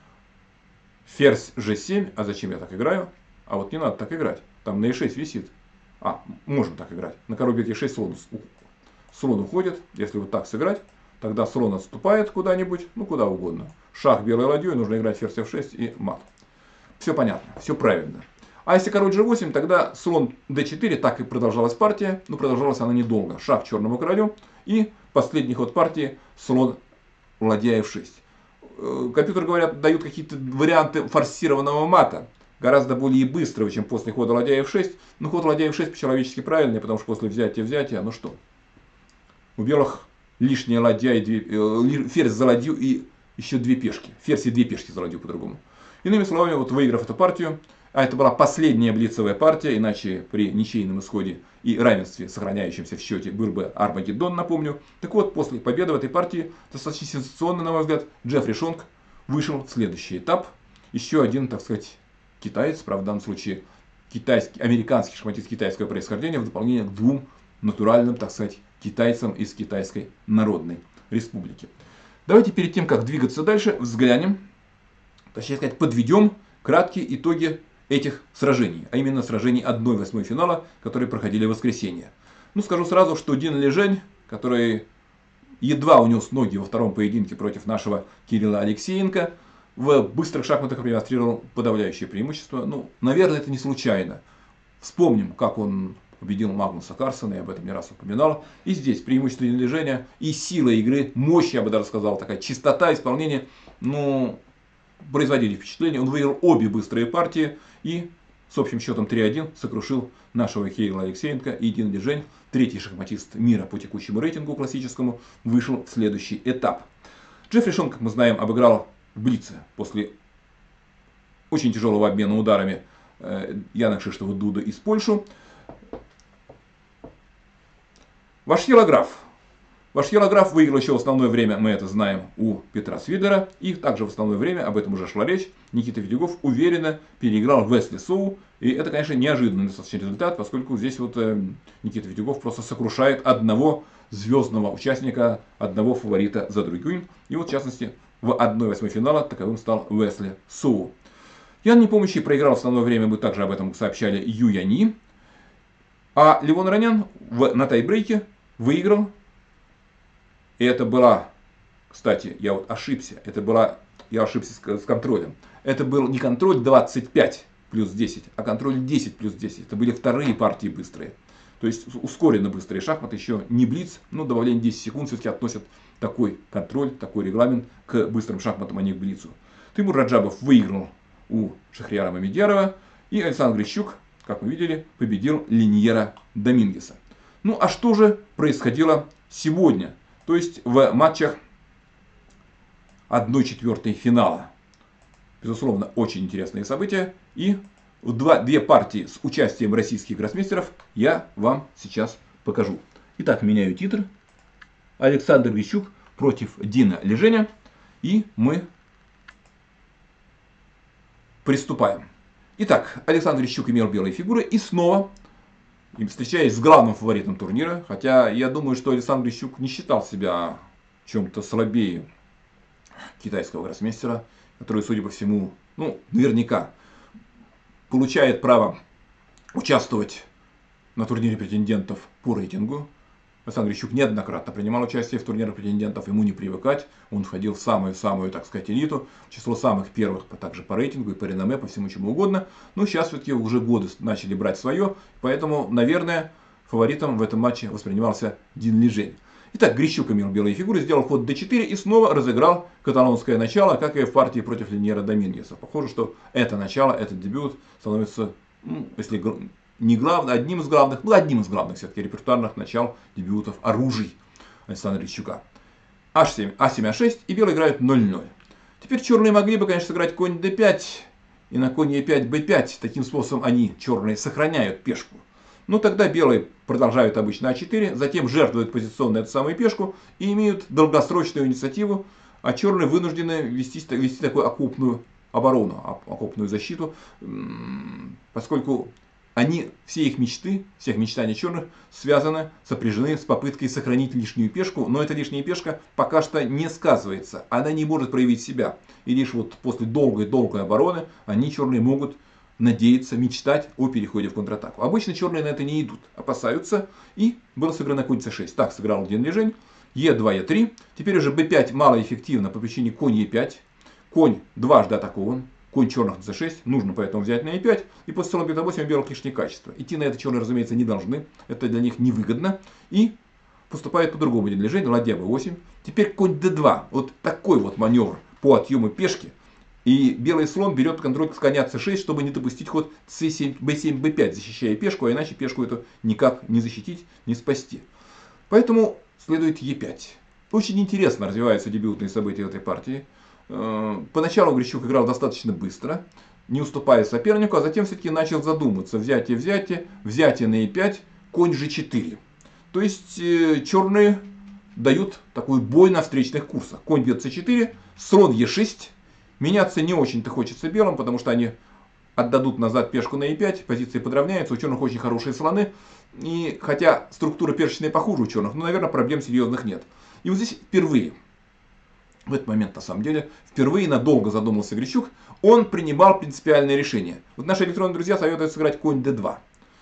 Ферзь g7, а зачем я так играю? А вот не надо так играть, там на e6 висит. Можно так играть. На король бьет e6 слон уходит. Если вот так сыграть, тогда слон отступает куда-нибудь, ну куда угодно. Шах белой ладьей, нужно играть ферзь f6 и мат. Все понятно, все правильно. А если король g8, тогда слон d4, так и продолжалась партия. Но продолжалась она недолго. Шах черному королю. И последний ход партии слон ладья f6. Компьютеры говорят, дают какие-то варианты форсированного мата. Гораздо более быстрого, чем после хода ладья f6. Но ход ладья f6 по-человечески правильный, потому что после взятия, ну что. У белых лишняя ладья и ферзь за ладью и еще две пешки. Ферзь и две пешки за ладью по-другому. Иными словами, вот выиграв эту партию, а это была последняя блицевая партия, иначе при ничейном исходе и равенстве, сохраняющемся в счете, был бы Армагеддон, напомню. Так вот, после победы в этой партии, достаточно сенсационно, на мой взгляд, Джеффри Шонг вышел в следующий этап. Еще один, так сказать, китаец, правда, в данном случае американский шахматист китайского происхождения в дополнение к двум натуральным, так сказать, китайцам из Китайской Народной Республики. Давайте перед тем, как двигаться дальше, взглянем, точнее сказать, подведем краткие итоги этих сражений, а именно сражений 1/8 финала, которые проходили в воскресенье. Ну, скажу сразу, что Дин Лижень, который едва унес ноги во втором поединке против нашего Кирилла Алексеенко, в быстрых шахматах продемонстрировал подавляющее преимущество. Ну, наверное, это не случайно. Вспомним, как он победил Магнуса Карсона, я об этом не раз упоминал. И здесь преимущество Дина Лиженя и сила игры, мощь, я бы даже сказал, такая чистота исполнения, ну, производили впечатление. Он выиграл обе быстрые партии и с общим счетом 3-1 сокрушил нашего Кирилла Алексеенко. И Дин Лижень, третий шахматист мира по текущему рейтингу классическому, вышел в следующий этап. Джеффри Шон, как мы знаем, обыграл в блице после очень тяжелого обмена ударами Яна Кшиштофа Дуда из Польши. Вашьелограф выиграл еще в основное время, мы это знаем, у Петра Свидлера. И также в основное время, об этом уже шла речь, Никита Витюгов уверенно переиграл Весли Соу. И это, конечно, неожиданный достаточно результат, поскольку здесь вот Никита Витюгов просто сокрушает одного звездного участника, одного фаворита за другим. И вот, в частности, в 1/8 финала таковым стал Весли Соу. Ян Непомнящий проиграл в основное время, мы также об этом сообщали, Ю Яни. А Левон Ранян на тайбрейке выиграл. И это была, кстати, я ошибся с контролем. Это был не контроль 25 плюс 10, а контроль 10 плюс 10. Это были вторые партии быстрые. То есть ускоренно быстрые шахматы, еще не блиц, но добавление 10 секунд все-таки относят такой контроль, такой регламент к быстрым шахматам, а не к блицу. Тимур Раджабов выиграл у Шахрияра Мамедьярова. И Александр Грищук, как мы видели, победил Линьера Домингеса. Ну а что же происходило сегодня? То есть в матчах 1/4 финала. Безусловно, очень интересные события. И две партии с участием российских гроссмейстеров я вам сейчас покажу. Итак, меняю титр. Александр Грищук против Дина Лиженя. И мы приступаем. Итак, Александр Грищук имел белые фигуры. И снова, встречаясь с главным фаворитом турнира, хотя я думаю, что Александр Грищук не считал себя чем-то слабее китайского гроссмейстера, который, судя по всему, ну, наверняка получает право участвовать на турнире претендентов по рейтингу. Александр Грищук неоднократно принимал участие в турнирах претендентов, ему не привыкать. Он входил в самую-самую, так сказать, элиту, в число самых первых также по рейтингу и по реноме, по всему чему угодно. Но сейчас все-таки уже годы начали брать свое, поэтому, наверное, фаворитом в этом матче воспринимался Дин Лижень. Итак, Грищук имел белые фигуры, сделал ход d4 и снова разыграл каталонское начало, как и в партии против Линьера Домингеса. Похоже, что это начало, этот дебют становится, если не одним из главных все-таки репертуарных начал дебютов оружий Александра Грищука. H7, A7, A6 и белые играют 0-0. Теперь черные могли бы, конечно, сыграть конь d5 и на конь e5, b5. Таким способом они, черные, сохраняют пешку. Но тогда белые продолжают обычно А4, затем жертвуют позиционно эту самую пешку и имеют долгосрочную инициативу, а черные вынуждены вести такую окопную оборону, окопную защиту, поскольку все их мечты, всех мечтаний черных сопряжены с попыткой сохранить лишнюю пешку, но эта лишняя пешка пока что не сказывается, она не может проявить себя. И лишь вот после долгой обороны они, черные, могут надеяться, мечтать о переходе в контратаку. Обычно черные на это не идут, опасаются, и было сыграно конь c6. Так сыграл Дин Лижень, e2, e3. Теперь уже b5 малоэффективно по причине конь e5. Конь дважды атакован. Конь черных на c6, нужно поэтому взять на e5, и после слона b8 у белых лишние качества. Идти на это черные, разумеется, не должны, это для них невыгодно. И поступает по-другому Дин Лижень, ладья b8. Теперь конь d2, вот такой вот маневр по отъему пешки. И белый слон берет контроль с коня c6, чтобы не допустить ход c7, b7, b5, защищая пешку, а иначе пешку эту никак не защитить, не спасти. Поэтому следует e5. Очень интересно развиваются дебютные события этой партии. Поначалу Грищук играл достаточно быстро, не уступая сопернику, а затем все-таки начал задуматься. Взятие на e5, конь g4. То есть черные дают такой бой на встречных курсах. Конь бьет c4, слон e6. Меняться не очень-то хочется белым, потому что они отдадут назад пешку на e5, позиции подравняются, у черных очень хорошие слоны. И хотя структура перчатая похуже у черных, но, наверное, проблем серьезных нет. И вот здесь впервые, в этот момент на самом деле, впервые надолго задумался Грищук, он принимал принципиальное решение. Вот наши электронные друзья советуют сыграть конь d2.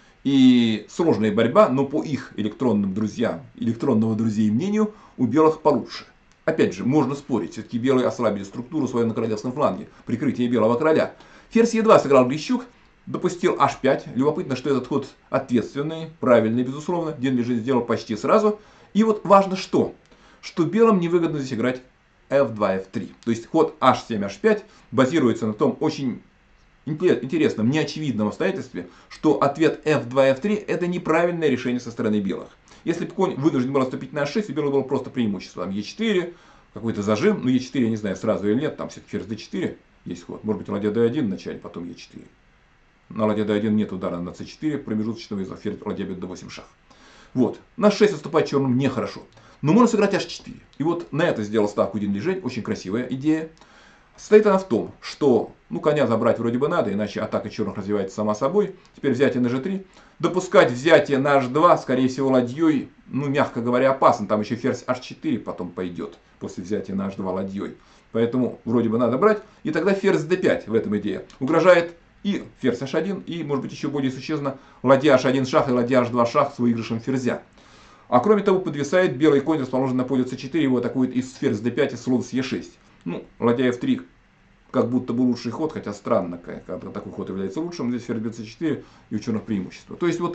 И сложная борьба, но по их электронным друзьям, электронного друзей мнению, у белых получше. Опять же, можно спорить, все-таки белые ослабили структуру свою на королевском фланге, прикрытие белого короля. Ферзь e2 сыграл Грищук, допустил h5. Любопытно, что этот ход ответственный, правильный, безусловно. Дин Лежит сделал почти сразу. И вот важно что? Что белым невыгодно здесь играть f2, f3. То есть ход h7, h5 базируется на том очень интересном, неочевидном обстоятельстве, что ответ f2, f3 это неправильное решение со стороны белых. Если бы конь вынужден был отступить на h6, у белых было просто преимущество. Там e4, какой-то зажим. Ну e4 я не знаю сразу или нет, там все-таки ферзь d4 есть ход. Может быть ладья d1 вначале, потом e4. На ладья d1 нет удара на c4, промежуточного вызова, ферзь ладья бьет d8 шах. Вот, на 6 отступать черным нехорошо. Но можно сыграть h4. И вот на это сделал ставку Дин Лежень, очень красивая идея. Состоит она в том, что коня забрать вроде бы надо, иначе атака черных развивается сама собой. Теперь взятие на g3. Допускать взятие на h2, скорее всего, ладьей, мягко говоря, опасно. Там еще ферзь h4 потом пойдет, после взятия на h2 ладьей. Поэтому вроде бы надо брать. И тогда ферзь d5 в этом идее. Угрожает и ферзь h1, и, может быть, еще более существенно, ладья h1 шах и ладья h2 шах с выигрышем ферзя. А кроме того, подвисает белый конь, расположен на поле c4, его атакует из ферзь d5 и слон с e6. Ладья f3 как будто бы лучший ход, хотя странно, когда такой ход является лучшим. Здесь ферзь бьет c4 и у черных преимущество. То есть вот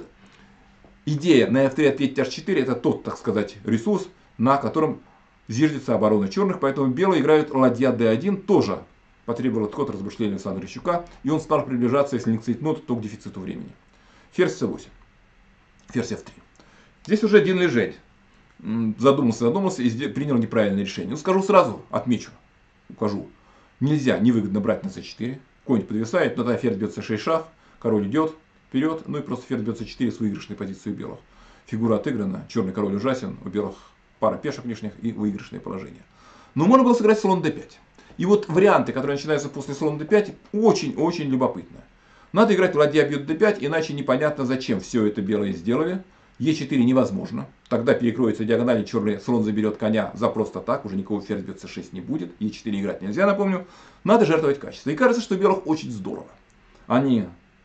идея на f3 ответить h4 это тот, так сказать, ресурс, на котором зиждется оборона черных. Поэтому белые играют ладья d1, тоже потребовал этот ход размышления Александра Грищука. И он стал приближаться, если не к цейтноту, то к дефициту времени. Ферзь c8, ферзь f3. Здесь уже Дин Лежень задумался и принял неправильное решение. Скажу сразу, отмечу, укажу. Нельзя невыгодно брать на c4. Конь подвисает, но тогда ферзь бьет c6 шах, король идет вперед, и просто ферзь бьет c4 с выигрышной позицией у белых. Фигура отыграна, черный король ужасен, у белых пара пешек лишних и выигрышное положение. Но можно было сыграть слон d5. И вот варианты, которые начинаются после слона d5, очень-очень любопытны. Надо играть ладья бьет d5, иначе непонятно зачем все это белые сделали. e4 невозможно. Тогда перекроется диагонали, черный слон заберет коня за просто так. Уже никого ферзь бьет c6 не будет. e4 играть нельзя, напомню. Надо жертвовать качество. И кажется, что у белых очень здорово. Они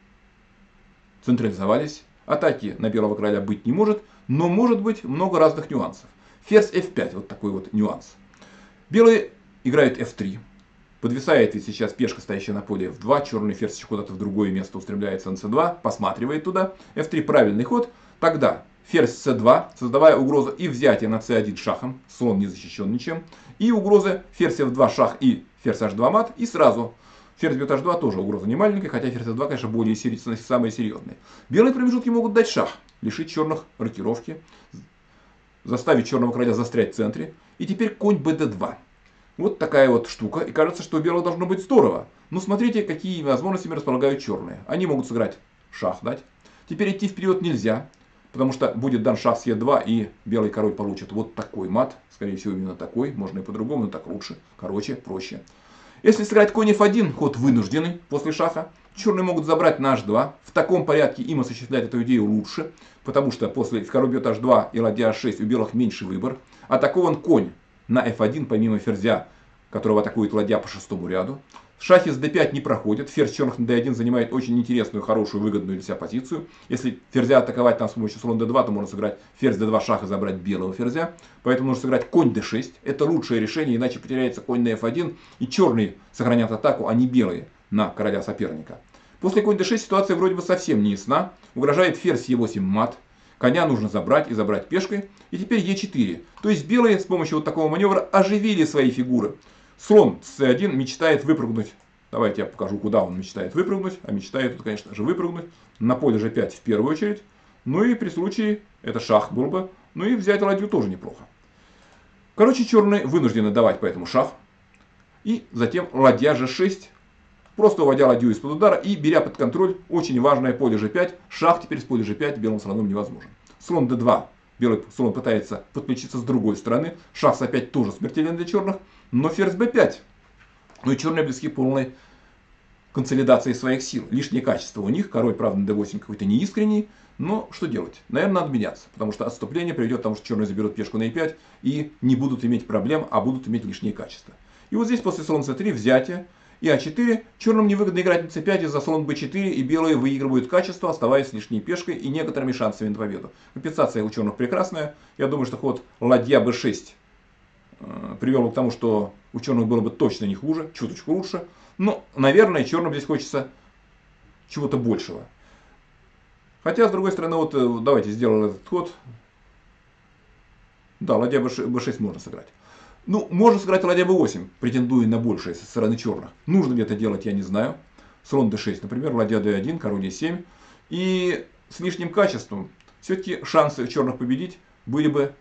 централизовались. Атаки на белого короля быть не может. Но может быть много разных нюансов. Ферзь f5, вот такой вот нюанс. Белые играют f3. Подвисает ведь сейчас пешка, стоящая на поле f2. Черный ферзь куда-то в другое место устремляется на c2. Посматривает туда. f3 правильный ход. Тогда ферзь c2, создавая угрозу и взятие на c1 шахом. Слон не защищен ничем. И угрозы ферзь f2 шах и ферзь h2 мат. И сразу ферзь бьет h2 тоже угроза не маленькая. Хотя ферзь f2, конечно, более самые серьезные. Белые промежутки могут дать шах. Лишить черных рокировки. Заставить черного короля застрять в центре. И теперь конь bd2. Вот такая вот штука. И кажется, что у белых должно быть здорово. Но смотрите, какие возможностями располагают черные. Они могут сыграть шах дать. Теперь идти вперед нельзя. Потому что будет дан шах с e2, и белый король получит вот такой мат. Скорее всего, именно такой. Можно и по-другому, но так лучше. Короче, проще. Если сыграть конь f1, ход вынужденный после шаха, черные могут забрать на h2. В таком порядке им осуществлять эту идею лучше. Потому что после король бьет h2 и ладья h6 у белых меньший выбор. Атакован конь на f1, помимо ферзя, которого атакует ладья по шестому ряду. Шахи с d5 не проходят. Ферзь черных на d1 занимает очень интересную, хорошую, выгодную для себя позицию. Если ферзя атаковать там с помощью слона d2, то можно сыграть ферзь d2 шах и забрать белого ферзя. Поэтому нужно сыграть конь d6. Это лучшее решение, иначе потеряется конь на f1. И черные сохранят атаку, а не белые на короля соперника. После конь d6 ситуация вроде бы совсем не ясна. Угрожает ферзь e8 мат. Коня нужно забрать и забрать пешкой. И теперь e4. То есть белые с помощью вот такого маневра оживили свои фигуры. Слон с c1 мечтает выпрыгнуть. Давайте я покажу, куда он мечтает выпрыгнуть. А мечтает, конечно же, выпрыгнуть на поле g5 в первую очередь. Ну и при случае, это шах был бы. Ну и взять ладью тоже неплохо. Короче, черные вынуждены давать поэтому шах. И затем ладья g6. Просто уводя ладью из-под удара и беря под контроль очень важное поле g5. Шах теперь с поля g5 белым слоном невозможен. Слон d2. Белый слон пытается подключиться с другой стороны. Шах с опять тоже смертелен для черных. Но ферзь b5. Ну и черные близки к полной консолидацией своих сил. Лишнее качество у них. Король, правда, на d8 какой-то неискренний. Но что делать? Наверное, надо меняться. Потому что отступление приведет к тому, что черные заберут пешку на e5 и не будут иметь проблем, а будут иметь лишние качества. И вот здесь после слон c3 взятие. И а4. Черным невыгодно играть на c5 из-за слон b4. И белые выигрывают качество, оставаясь лишней пешкой и некоторыми шансами на победу. Компенсация у черных прекрасная. Я думаю, что ход ладья b6 привел к тому, что у черных было бы точно не хуже, чуточку лучше. Но, наверное, черным здесь хочется чего-то большего. Хотя, с другой стороны, вот давайте сделаем этот ход. Да, ладья b6 можно сыграть. Ну, можно сыграть ладья b8, претендуя на большее со стороны черных. Нужно ли это делать, я не знаю. Слон d6, например, ладья d1, король e7. И с лишним качеством все-таки шансы черных победить были бы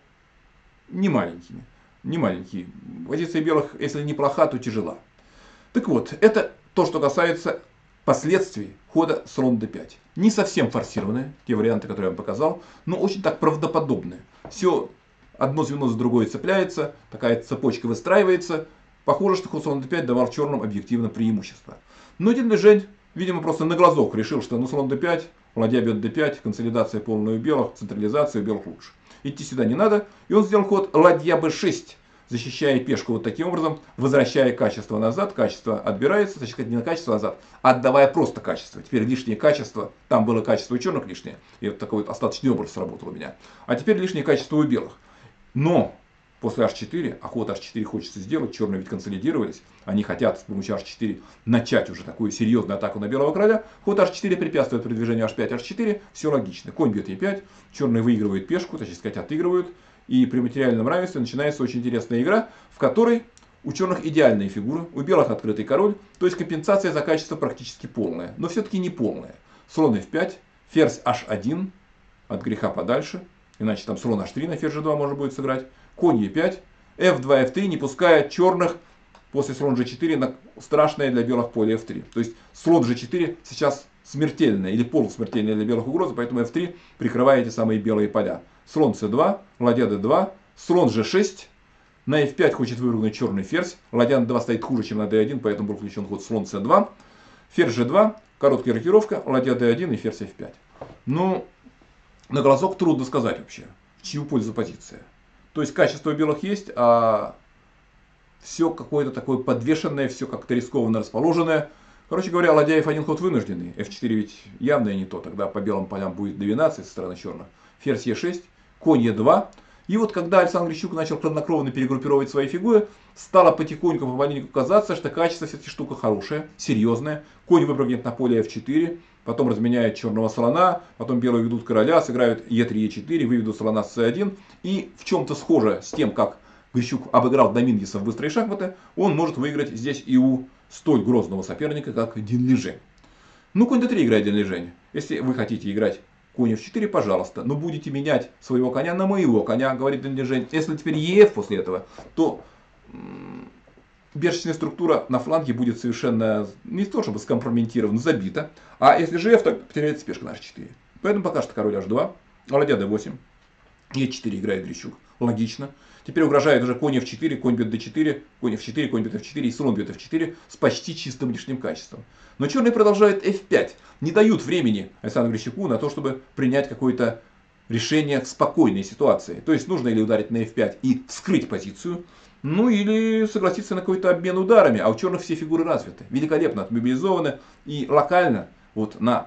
не маленькими. Не маленькие. Позиция белых, если неплоха, то тяжела. Так вот, это то, что касается последствий хода слон d5. Не совсем форсированные, те варианты, которые я вам показал, но очень так правдоподобные. Все одно звено за другое цепляется, такая цепочка выстраивается. Похоже, что ход слон d5 давал черным объективно преимущество. Но Дин Лежень, видимо, просто на глазок решил, что слон d5, ладья бьет d5, консолидация полная у белых, централизация у белых лучше. Идти сюда не надо. И он сделал ход ладья b6, защищая пешку вот таким образом, возвращая качество назад. Качество отбирается, значит, не на качество назад, а отдавая просто качество. Теперь лишнее качество, там было качество у черных лишнее, и вот такой вот остаточный образ сработал у меня. А теперь лишнее качество у белых. Но после h4, а ход h4 хочется сделать, черные ведь консолидировались, они хотят с помощью h4 начать уже такую серьезную атаку на белого короля. Ход h4 препятствует продвижению h5, h4, все логично. Конь бьет e5, черные выигрывают пешку, точнее сказать, отыгрывают. И при материальном равенстве начинается очень интересная игра, в которой у черных идеальные фигуры, у белых открытый король, то есть компенсация за качество практически полная, но все-таки не полная. Слон f5, ферзь h1, от греха подальше, иначе там слон h3 на ферзь g2 можно будет сыграть, конь e5, f2, f3, не пуская черных после слон g4 на страшное для белых поле f3. То есть слон g4 сейчас смертельная или полусмертельная для белых угроза, поэтому f3 прикрывая эти самые белые поля. Слон c2, ладья d2, слон g6, на f5 хочет выругнуть черный ферзь, ладья на d2 стоит хуже, чем на d1, поэтому был включен ход слон c2, ферзь g2, короткая рокировка, ладья d1 и ферзь f5. Ну, на глазок трудно сказать вообще, в чью пользу позиция. То есть качество у белых есть, а все какое-то такое подвешенное, все как-то рискованно расположенное. Короче говоря, ладья f1 ход вынужденный. f4 ведь явно не то, тогда по белым полям будет d12 со стороны черных. Ферзь e6, конь e2. И вот когда Александр Грищук начал хладнокровно перегруппировать свои фигуры, стало потихоньку по маленьку казаться, что качество все-таки штука хорошая, серьезная. Конь выпрыгнет на поле f4, потом разменяет черного слона, потом белые ведут короля, сыграют e3, e4, выведут слона с c1. И в чем-то схоже с тем, как Грищук обыграл Домингеса в быстрые шахматы, он может выиграть здесь и у столь грозного соперника, как Дин Лежень. Ну, конь d3 играет Дин Лежень. Если вы хотите играть конь f4, пожалуйста, но будете менять своего коня на моего коня, говорит Дин Лежень. Если теперь ef после этого, то бешечная структура на фланге будет совершенно не то чтобы скомпрометирована, забита. А если же f, то потеряется пешка на h4. Поэтому пока что король h2, ладья d8, e4 играет Грищук. Логично. Теперь угрожает уже конь f4, конь бьет d4, конь f4, конь бьет f4 и слон бьет f4 с почти чистым лишним качеством. Но черные продолжают f5. Не дают времени Александру Грищуку на то, чтобы принять какое-то решение в спокойной ситуации. То есть нужно или ударить на f5 и вскрыть позицию, ну или согласиться на какой-то обмен ударами. А у черных все фигуры развиты, великолепно отмобилизованы. И локально, вот на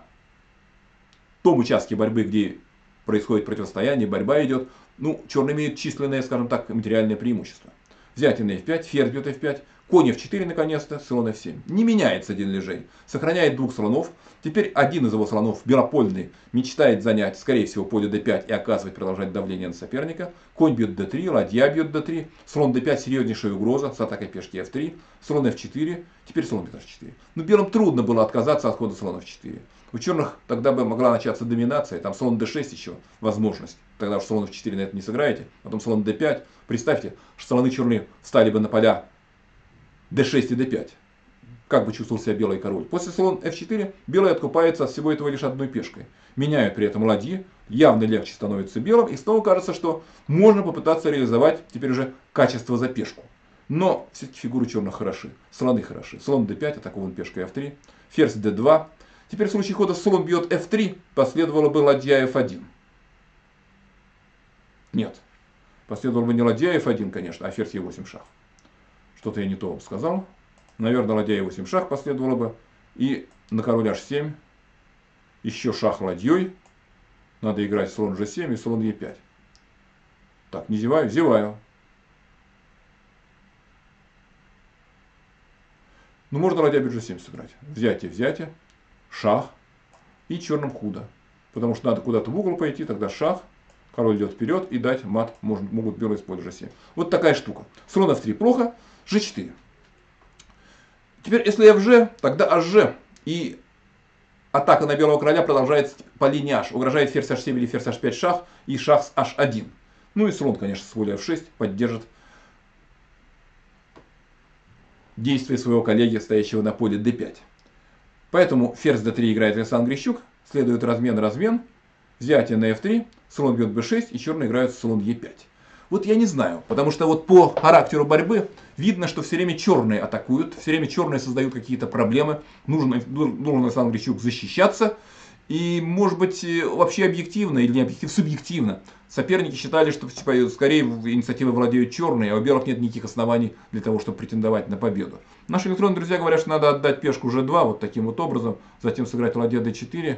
том участке борьбы, где происходит противостояние, борьба идет, ну, черные имеют численное, скажем так, материальное преимущество. Взятие на f5, ферзь бьет f5, конь f4 наконец-то, слон f7. Не меняется Дин Лежень, сохраняет двух слонов. Теперь один из его слонов, белопольный, мечтает занять, скорее всего, поле d5 и оказывать, продолжать давление на соперника. Конь бьет d3, ладья бьет d3, слон d5 серьезнейшая угроза с атакой пешки f3, слон f4, теперь слон бьет h4. Но белым трудно было отказаться от хода слона f4. У черных тогда бы могла начаться доминация, там слон d6 еще возможность. Тогда уж слон f4 на это не сыграете. Потом слон d5. Представьте, что слоны черные встали бы на поля d6 и d5. Как бы чувствовал себя белый король. После слон f4 белый откупается от всего этого лишь одной пешкой. Меняют при этом ладьи, явно легче становится белым. И снова кажется, что можно попытаться реализовать теперь уже качество за пешку. Но все-таки фигуры черных хороши, слоны хороши. Слон d5 атакован пешкой f3. ферзь d2. Теперь в случае хода слон бьет f3, последовало бы ладья f1. Нет, последовало бы не ладья f1, конечно, а ферзь e8 шах. Что-то я не то вам сказал. Наверное, ладья e8 шах последовало бы. И на король h7 еще шах ладьей. Надо играть слон g7 и слон e5. Так, не зеваю, зеваю. Ну, можно ладья бит g7 сыграть. Взятие, взятие, шах. И черным худо. Потому что надо куда-то в угол пойти, тогда шах. Король идет вперед и дать мат могут белые использовать g7. Вот такая штука. Слон f3 плохо, g4. Теперь, если fg, тогда hg. И атака на белого короля продолжается по линии h. Угрожает ферзь h7 или ферзь h5 шах и шах с h1. Ну и слон, конечно, с волей f6 поддержит действия своего коллеги, стоящего на поле d5. Поэтому ферзь d3 играет Александр Грищук. Следует размен. Взятие на f3, слон бьет b6 и черные играют слон e5. Вот я не знаю, потому что вот по характеру борьбы видно, что все время черные атакуют, все время черные создают какие-то проблемы. Должен Александр Грищук защищаться. И, может быть, вообще объективно или не объективно, субъективно. Соперники считали, что скорее инициативой владеют черные, а у белых нет никаких оснований для того, чтобы претендовать на победу. Наши электронные друзья говорят, что надо отдать пешку g2 вот таким вот образом, затем сыграть ладья d4,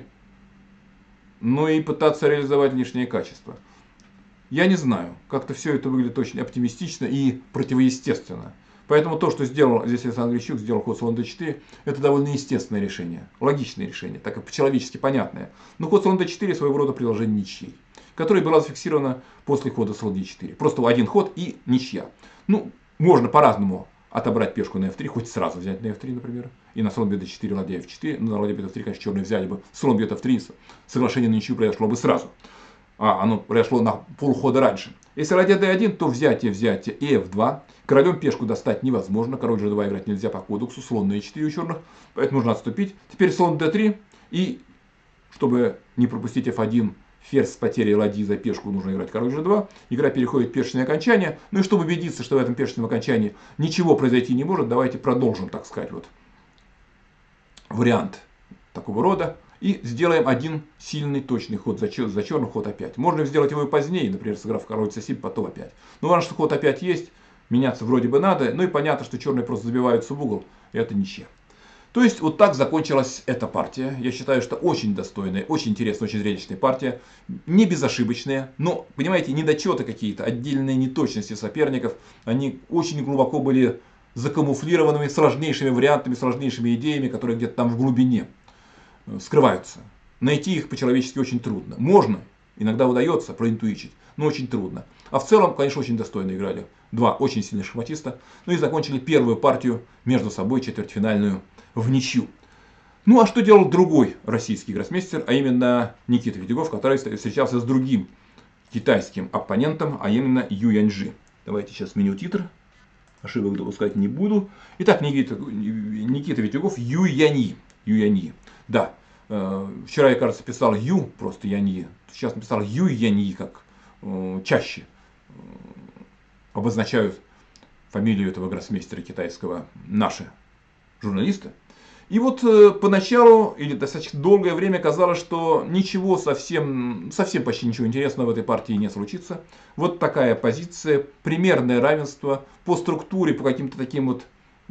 ну и пытаться реализовать лишние качества. Я не знаю, как-то все это выглядит очень оптимистично и противоестественно. Поэтому то, что сделал здесь Александр Грищук, сделал ход слон d4, это довольно естественное решение, логичное решение, так как по-человечески понятное. Но ход слон d4 своего рода приложение ничьей, которая была зафиксирована после хода слон d4. Просто один ход и ничья. Ну, можно по-разному отобрать пешку на f3, хоть сразу взять на f3, например, и на слон бьет d4, ладья f4. Ну, на ладья бьет f3, конечно, черные взяли бы, слон бьет f3, соглашение на ничью произошло бы сразу. Оно произошло на полхода раньше. Если ладья d1, то взятие и f2. Королем пешку достать невозможно. Король g2 играть нельзя по кодексу. Слон на e4 у черных. Поэтому нужно отступить. Теперь слон d3. И чтобы не пропустить f1, ферзь с потерей ладьи за пешку, нужно играть король g2. Игра переходит в пешечное окончание. Ну и чтобы убедиться, что в этом пешечном окончании ничего произойти не может, давайте продолжим, так сказать, вот вариант такого рода. И сделаем один сильный точный ход за черный, ход опять. Можно сделать его и позднее, например, сыграв король c7, потом опять. Но важно, что ход опять есть, меняться вроде бы надо. Ну и понятно, что черные просто забиваются в угол, и это ничья. То есть вот так закончилась эта партия. Я считаю, что очень достойная, очень интересная, очень зрелищная партия. Не безошибочная, но, понимаете, недочеты какие-то, отдельные неточности соперников. Они очень глубоко были закамуфлированными сложнейшими вариантами, сложнейшими идеями, которые где-то там в глубине скрываются. Найти их по-человечески очень трудно. Можно, иногда удается проинтуичить, но очень трудно. А в целом, конечно, очень достойно играли два очень сильных шахматиста. Ну и закончили первую партию между собой, четвертьфинальную, в ничью. Ну а что делал другой российский гроссмейстер, а именно Никита Витюгов, который встречался с другим китайским оппонентом, а именно Ю Яньжи. Давайте сейчас сменю титр. Ошибок допускать не буду. Итак, Никита Витюгов, Ю Яньи. Да, вчера я, кажется, писал Ю, просто Яньи. Сейчас написал Ю Яньи, как чаще обозначают фамилию этого гроссмейстера китайского наши журналисты. И вот поначалу, или достаточно долгое время казалось, что ничего совсем почти ничего интересного в этой партии не случится. Вот такая позиция, примерное равенство по структуре, по каким-то таким вот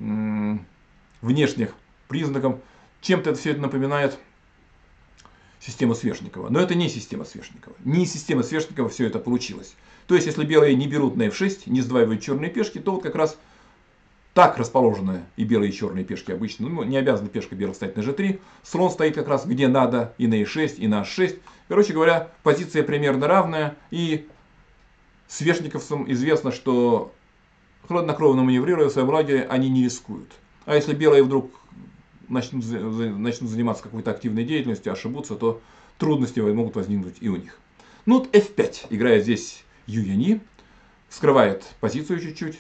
внешних признакам. Чем-то все это напоминает систему Свешникова. Но это не система Свешникова. Не из системы Свешникова все это получилось. То есть, если белые не берут на f6, не сдваивают черные пешки, то вот как раз так расположены и белые, и черные пешки обычно. Ну, не обязана пешка белых стоять на g3. Слон стоит как раз где надо, и на e6, и на h6. Короче говоря, позиция примерно равная. И свешниковцам известно, что хладнокровно маневрируя в своем лагере, они не рискуют. А если белые вдруг начнут заниматься какой-то активной деятельностью, ошибутся, то трудности могут возникнуть и у них. Ну вот f5 играет здесь Ю Яньи, скрывает позицию чуть-чуть.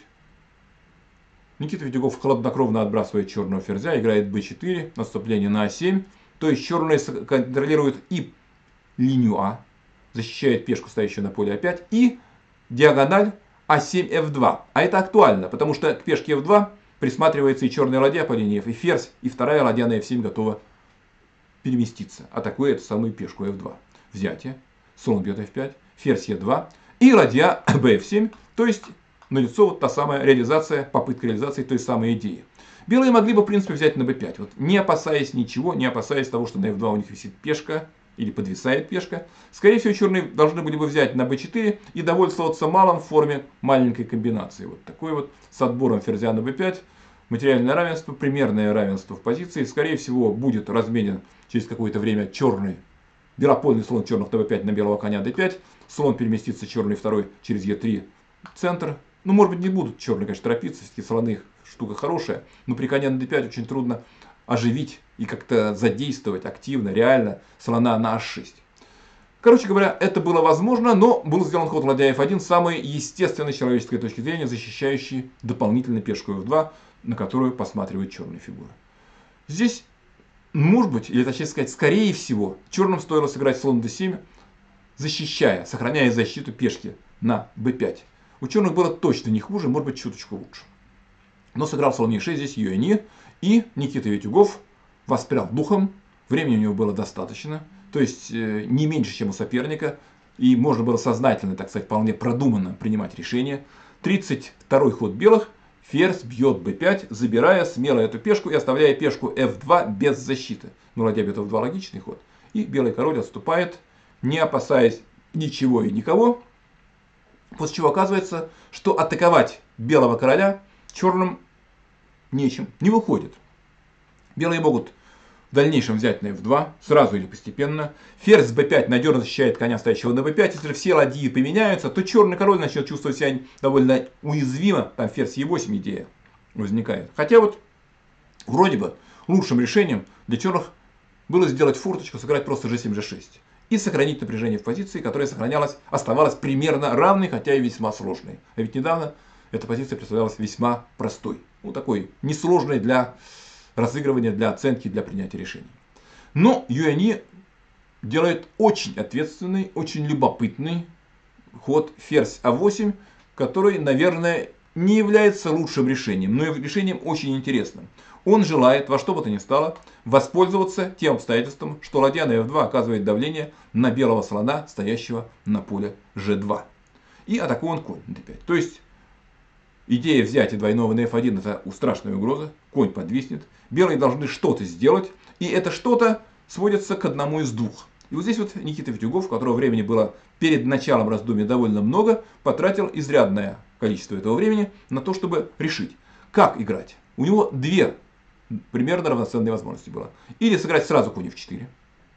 Никита Витюгов хладнокровно отбрасывает черного ферзя, играет b4, наступление на a7. То есть черные контролируют и линию А, защищает пешку, стоящую на поле a5, и диагональ a7, f2. А это актуально, потому что к пешке f2 присматривается и черная ладья по линии F, и ферзь, и вторая ладья на F7 готова переместиться. Атакует самую пешку F2. Взятие, слон бьет F5, ферзь E2 и ладья BF7, то есть налицо вот та самая реализация, попытка реализации той самой идеи. Белые могли бы, в принципе, взять на b5, вот, не опасаясь ничего, не опасаясь того, что на f2 у них висит пешка или подвисает пешка. Скорее всего, черные должны были бы взять на b4 и довольствоваться малым в форме маленькой комбинации. Вот такой вот с отбором ферзя на b5. Материальное равенство, примерное равенство в позиции. Скорее всего, будет разменен через какое-то время черный, белопольный слон черных на b5 на белого коня d5. Слон переместится черный второй через e3 в центр. Ну, может быть, не будут черные, конечно, торопиться, все-таки слоны штука хорошая, но при коне на d5 очень трудно оживить и как-то задействовать активно, реально слона на h6. Короче говоря, это было возможно, но был сделан ход ладья f1, самый естественный с человеческой точки зрения, защищающий дополнительно пешку f2, на которую посматривают черные фигуры. Здесь, может быть, или точнее сказать, скорее всего, черным стоило сыграть слон d7, защищая, сохраняя защиту пешки на b5. У черных было точно не хуже, может быть, чуточку лучше. Но сыграл слон e6, здесь Юэни, и Никита Витюгов воспрял духом, времени у него было достаточно, то есть не меньше, чем у соперника, и можно было сознательно, так сказать, вполне продуманно принимать решение. 32-й ход белых, ферзь бьет b5, забирая смело эту пешку и оставляя пешку f2 без защиты. Ну, ладья бьет f2 логичный ход, и белый король отступает, не опасаясь ничего и никого, после чего оказывается, что атаковать белого короля черным нечем, не выходит. Белые могут в дальнейшем взять на f2, сразу или постепенно. Ферзь с b5 надежно защищает коня, стоящего на b5. Если все ладьи поменяются, то черный король начнет чувствовать себя довольно уязвимо. Там ферзь e8 идея возникает. Хотя вот вроде бы лучшим решением для черных было сделать форточку, сыграть просто g7, g6. И сохранить напряжение в позиции, которая оставалась примерно равной, хотя и весьма сложной. А ведь недавно эта позиция представлялась весьма простой. Ну, такой несложной для разыгрывания, для оценки, для принятия решений. Но Юэни делает очень ответственный, очень любопытный ход ферзь А8, который, наверное, не является лучшим решением, но решением очень интересным. Он желает во что бы то ни стало воспользоваться тем обстоятельством, что ладья на f2 оказывает давление на белого слона, стоящего на поле g2. И атакован конь на d5. То есть идея взятия двойного на f1 это страшная угроза, конь подвиснет, белые должны что-то сделать, и это что-то сводится к одному из двух. И вот здесь вот Никита Витюгов, у которого времени было перед началом раздумья довольно много, потратил изрядное количество этого времени на то, чтобы решить, как играть. У него две примерно равноценные возможности было. Или сыграть сразу конь f4,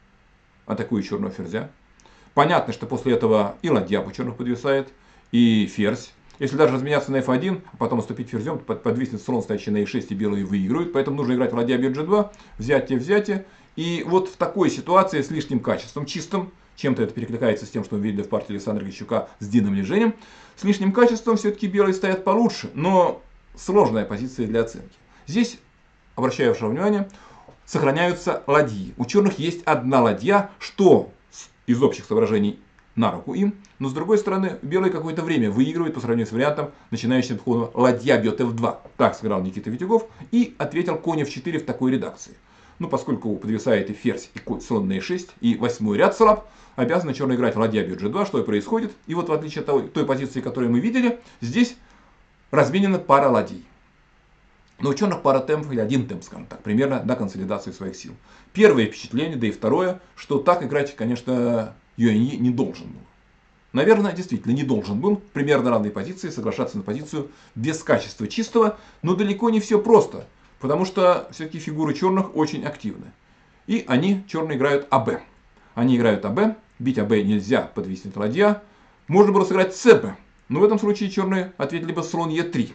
атакуя черного ферзя. Понятно, что после этого и ладья по черных подвисает, и ферзь. Если даже разменяться на f1, а потом отступить ферзем, подвиснет слон, стоящий на e6, и белые выигрывают. Поэтому нужно играть ладья бьет g2, взятие. И вот в такой ситуации с лишним качеством, чистым, чем-то это перекликается с тем, что мы видели в партии Александра Грищука с Дином Леженем, с лишним качеством все-таки белые стоят получше, но сложная позиция для оценки. Здесь, обращаю ваше внимание, сохраняются ладьи. У черных есть одна ладья, что из общих соображений на руку им, но с другой стороны, белые какое-то время выигрывают по сравнению с вариантом, начинающим ходом ладья бьет f2. Так сыграл Никита Витюгов и ответил конь f4 в такой редакции. Ну, поскольку подвисает и ферзь, и слон на e6, и восьмой ряд слаб, обязаны черные играть ладья бьет g2, что и происходит. И вот в отличие от той позиции, которую мы видели, здесь разменена пара ладей. Но у черных пара темпов, или один темп, скажем так, примерно до консолидации своих сил. Первое впечатление, да и второе, что так играть, конечно, Юэни не должен был. Наверное, действительно не должен был примерно равной позиции соглашаться на позицию без качества чистого, но далеко не все просто. Потому что все-таки фигуры черных очень активны. И они, черные, играют АБ. Они играют АБ. Бить АБ нельзя, подвиснет ладья. Можно было сыграть СБ. Но в этом случае черные ответили бы слон Е3.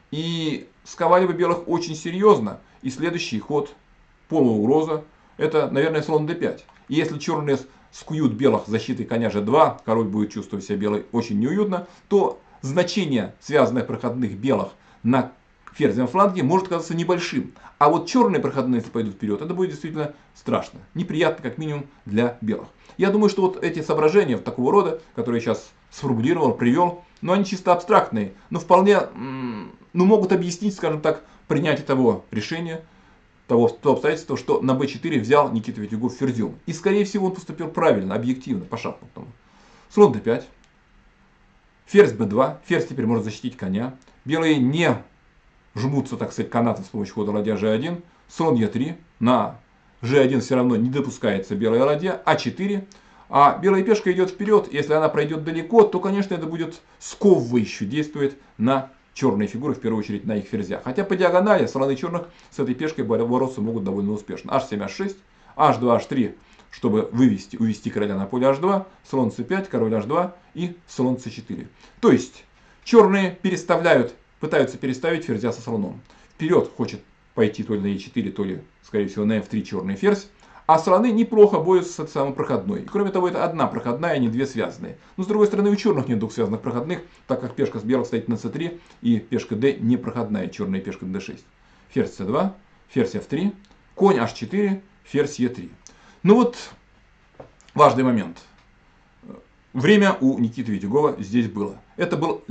И сковали бы белых очень серьезно. И следующий ход, полуугроза, это, наверное, слон d5. И если черные скуют белых защитой коня g2, король будет чувствовать себя белый очень неуютно, то значение связанных проходных белых на ферзевом фланге может казаться небольшим. А вот черные проходные, если пойдут вперед, это будет действительно страшно. Неприятно, как минимум, для белых. Я думаю, что вот эти соображения такого рода, которые я сейчас сформулировал, привел, но они чисто абстрактные, но вполне ну, могут объяснить, скажем так, принятие того решения, того обстоятельства, что на b4 взял Никита Витюгов ферзем. И, скорее всего, он поступил правильно, объективно, по шахматному. Слон d5. Ферзь b2. Ферзь теперь может защитить коня. Белые не жмутся, так сказать, канатом с помощью хода ладья g1. Слон e3. На g1 все равно не допускается белая ладья. а4. А белая пешка идет вперед. Если она пройдет далеко, то, конечно, это будет сковывающе действует на черные фигуры, в первую очередь на их ферзях. Хотя по диагонали слоны черных с этой пешкой бороться могут довольно успешно. h7, h6, h2, h3, чтобы увести короля на поле h2, слон c5, король h2 и слон c4. То есть черные пытаются переставить ферзя со слоном. Вперед хочет пойти то ли на e4, то ли, скорее всего, на f3 черный ферзь. А слоны неплохо борются с этой самой проходной. И, кроме того, это одна проходная, а не две связанные. Но с другой стороны, у черных нет двух связанных проходных, так как пешка с белых стоит на c3 и пешка d не проходная, черная пешка на d6. Ферзь c2, ферзь f3, конь h4, ферзь e3. Ну вот, важный момент. Время у Никиты Витюгова здесь было. Это был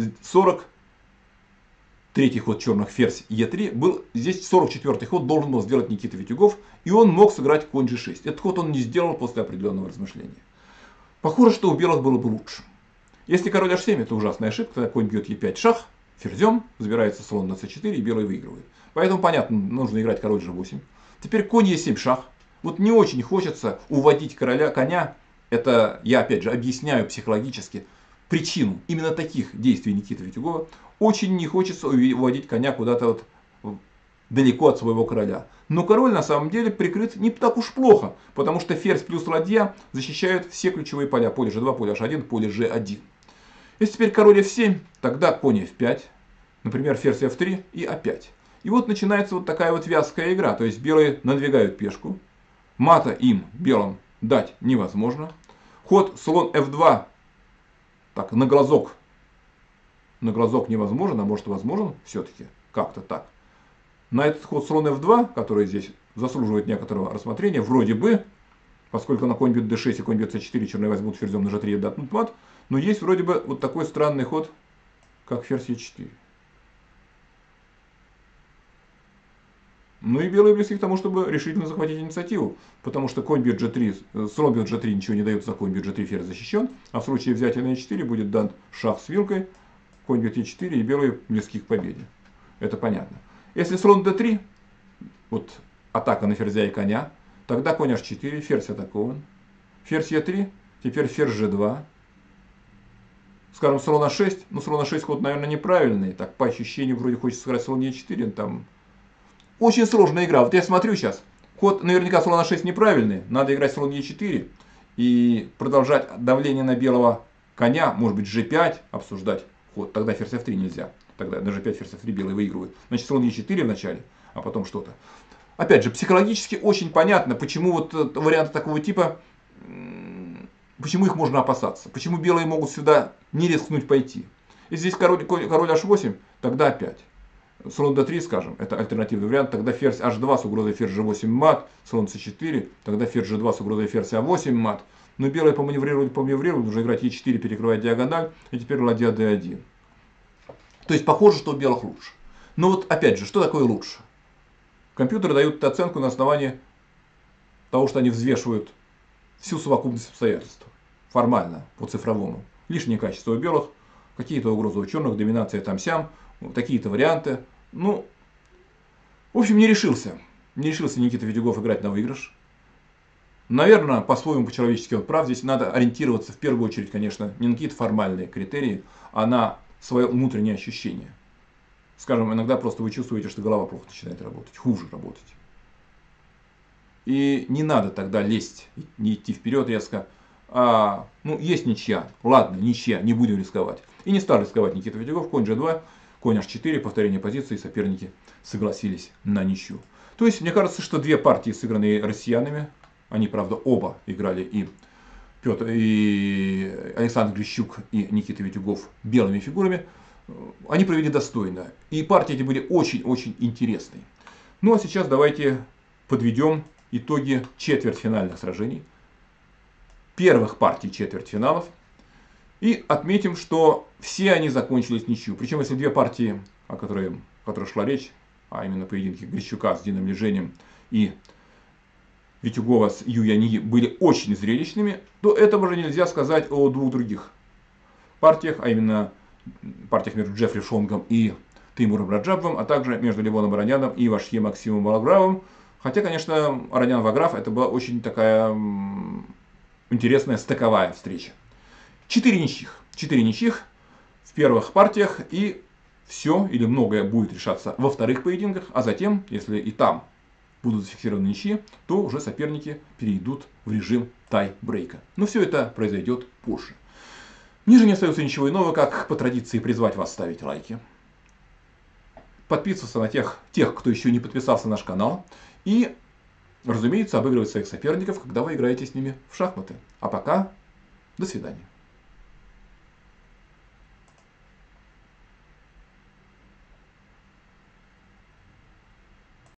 43-й ход черных, ферзь e3. Был здесь 44-й ход, должен был сделать Никита Витюгов. И он мог сыграть конь g6. Этот ход он не сделал после определенного размышления. Похоже, что у белых было бы лучше. Если король h7, это ужасная ошибка. Тогда конь бьет e5 шах, ферзем, забирается слон на c4 и белый выигрывает. Поэтому, понятно, нужно играть король g8. Теперь конь e7 шах. Вот не очень хочется уводить коня. Это я опять же объясняю психологически причину именно таких действий Никиты Витюгова. Очень не хочется уводить коня куда-то вот далеко от своего короля. Но король на самом деле прикрыт не так уж плохо, потому что ферзь плюс ладья защищают все ключевые поля. Поле g2, поле h1, поле g1. Если теперь король f7, тогда конь f5, например, ферзь f3 и a5. И вот начинается вот такая вот вязкая игра. То есть белые надвигают пешку. Мата им, белым, дать невозможно. Ход слон f2, так, на глазок невозможен, а может возможен все-таки, как-то так. На этот ход слон f2, который здесь заслуживает некоторого рассмотрения, вроде бы, поскольку на конь бьет d6 и конь бьет c4, черные возьмут ферзем на g3 и дадут мат, но есть вроде бы вот такой странный ход, как ферзь e4. Ну и белые близки к тому, чтобы решительно захватить инициативу, потому что конь бьет g3, слон бьет g3, ничего не дает, за конь бьет g3, ферзь защищен, а в случае взятия на e4 будет дан шах с вилкой, конь бьет e4 и белые близки к победе. Это понятно. Если слон d3, вот атака на ферзя и коня, тогда конь h4, ферзь атакован. Ферзь e3, теперь ферзь g2. Скажем, слон a6, ну слон a6 ход, наверное, неправильный. Так, по ощущению, вроде хочется сыграть слон e4, там очень сложная игра. Вот я смотрю сейчас, ход наверняка слон a6 неправильный, надо играть слон e4 и продолжать давление на белого коня, может быть g5 обсуждать ход, тогда ферзь f3 нельзя. Тогда на g5 ферзь f3 белый выигрывает. Значит, слон e4 в начале, а потом что-то. Опять же, психологически очень понятно, почему вот варианты такого типа, почему их можно опасаться. Почему белые могут сюда не рискнуть пойти. И здесь король h8, тогда опять. Слон d3, скажем, это альтернативный вариант, тогда ферзь h2 с угрозой ферзь g8 мат, слон c4, тогда ферзь g2 с угрозой ферзь a8 мат. Но белые поманеврировали, уже играть e4, перекрывать диагональ, и теперь ладья d1. То есть похоже, что у белых лучше. Но вот опять же, что такое лучше? Компьютеры дают оценку на основании того, что они взвешивают всю совокупность обстоятельств. Формально, по цифровому. Лишние качества у белых, какие-то угрозы у черных, доминация там-сям, такие-то варианты. Ну, в общем, не решился. Не решился Никита Витюгов играть на выигрыш. Наверное, по-своему, по-человечески он прав. Здесь надо ориентироваться в первую очередь, конечно, не на какие-то формальные критерии, а на свое внутреннее ощущение. Скажем, иногда просто вы чувствуете, что голова плохо начинает работать, хуже работать. И не надо тогда лезть, не идти вперед резко. Ну, есть ничья. Ладно, ничья, не будем рисковать. И не стал рисковать Никита Витюгов. Конь g2, конь h4, повторение позиции, соперники согласились на ничью. То есть, мне кажется, что две партии, сыгранные россиянами, они, правда, оба играли, и Петр, и Александр Грищук, и Никита Витюгов белыми фигурами, они провели достойно. И партии эти были очень-очень интересные. Ну а сейчас давайте подведем итоги четвертьфинальных сражений, первых партий четвертьфиналов, и отметим, что все они закончились ничью. Причем, если две партии, о которых о которых шла речь, а именно поединки Грищука с Дином Леженем и Витюгова с Ю Яньи, были очень зрелищными, то этого же нельзя сказать о двух других партиях, а именно партиях между Джеффри Шонгом и Теймуром Раджабовым, а также между Левоном Ароняном и Вашье Максимом Ваграфом. Хотя, конечно, Аронян-Ваграф это была очень такая интересная стыковая встреча. 4 ничьих. 4 ничьих в первых партиях, и все или многое будет решаться во вторых поединках, а затем, если и там будут зафиксированы ничьи, то уже соперники перейдут в режим тай-брейка. Но все это произойдет позже. Мне же не остается ничего иного, как по традиции призвать вас ставить лайки, подписываться на тех, кто еще не подписался на наш канал, и, разумеется, обыгрывать своих соперников, когда вы играете с ними в шахматы. А пока, до свидания.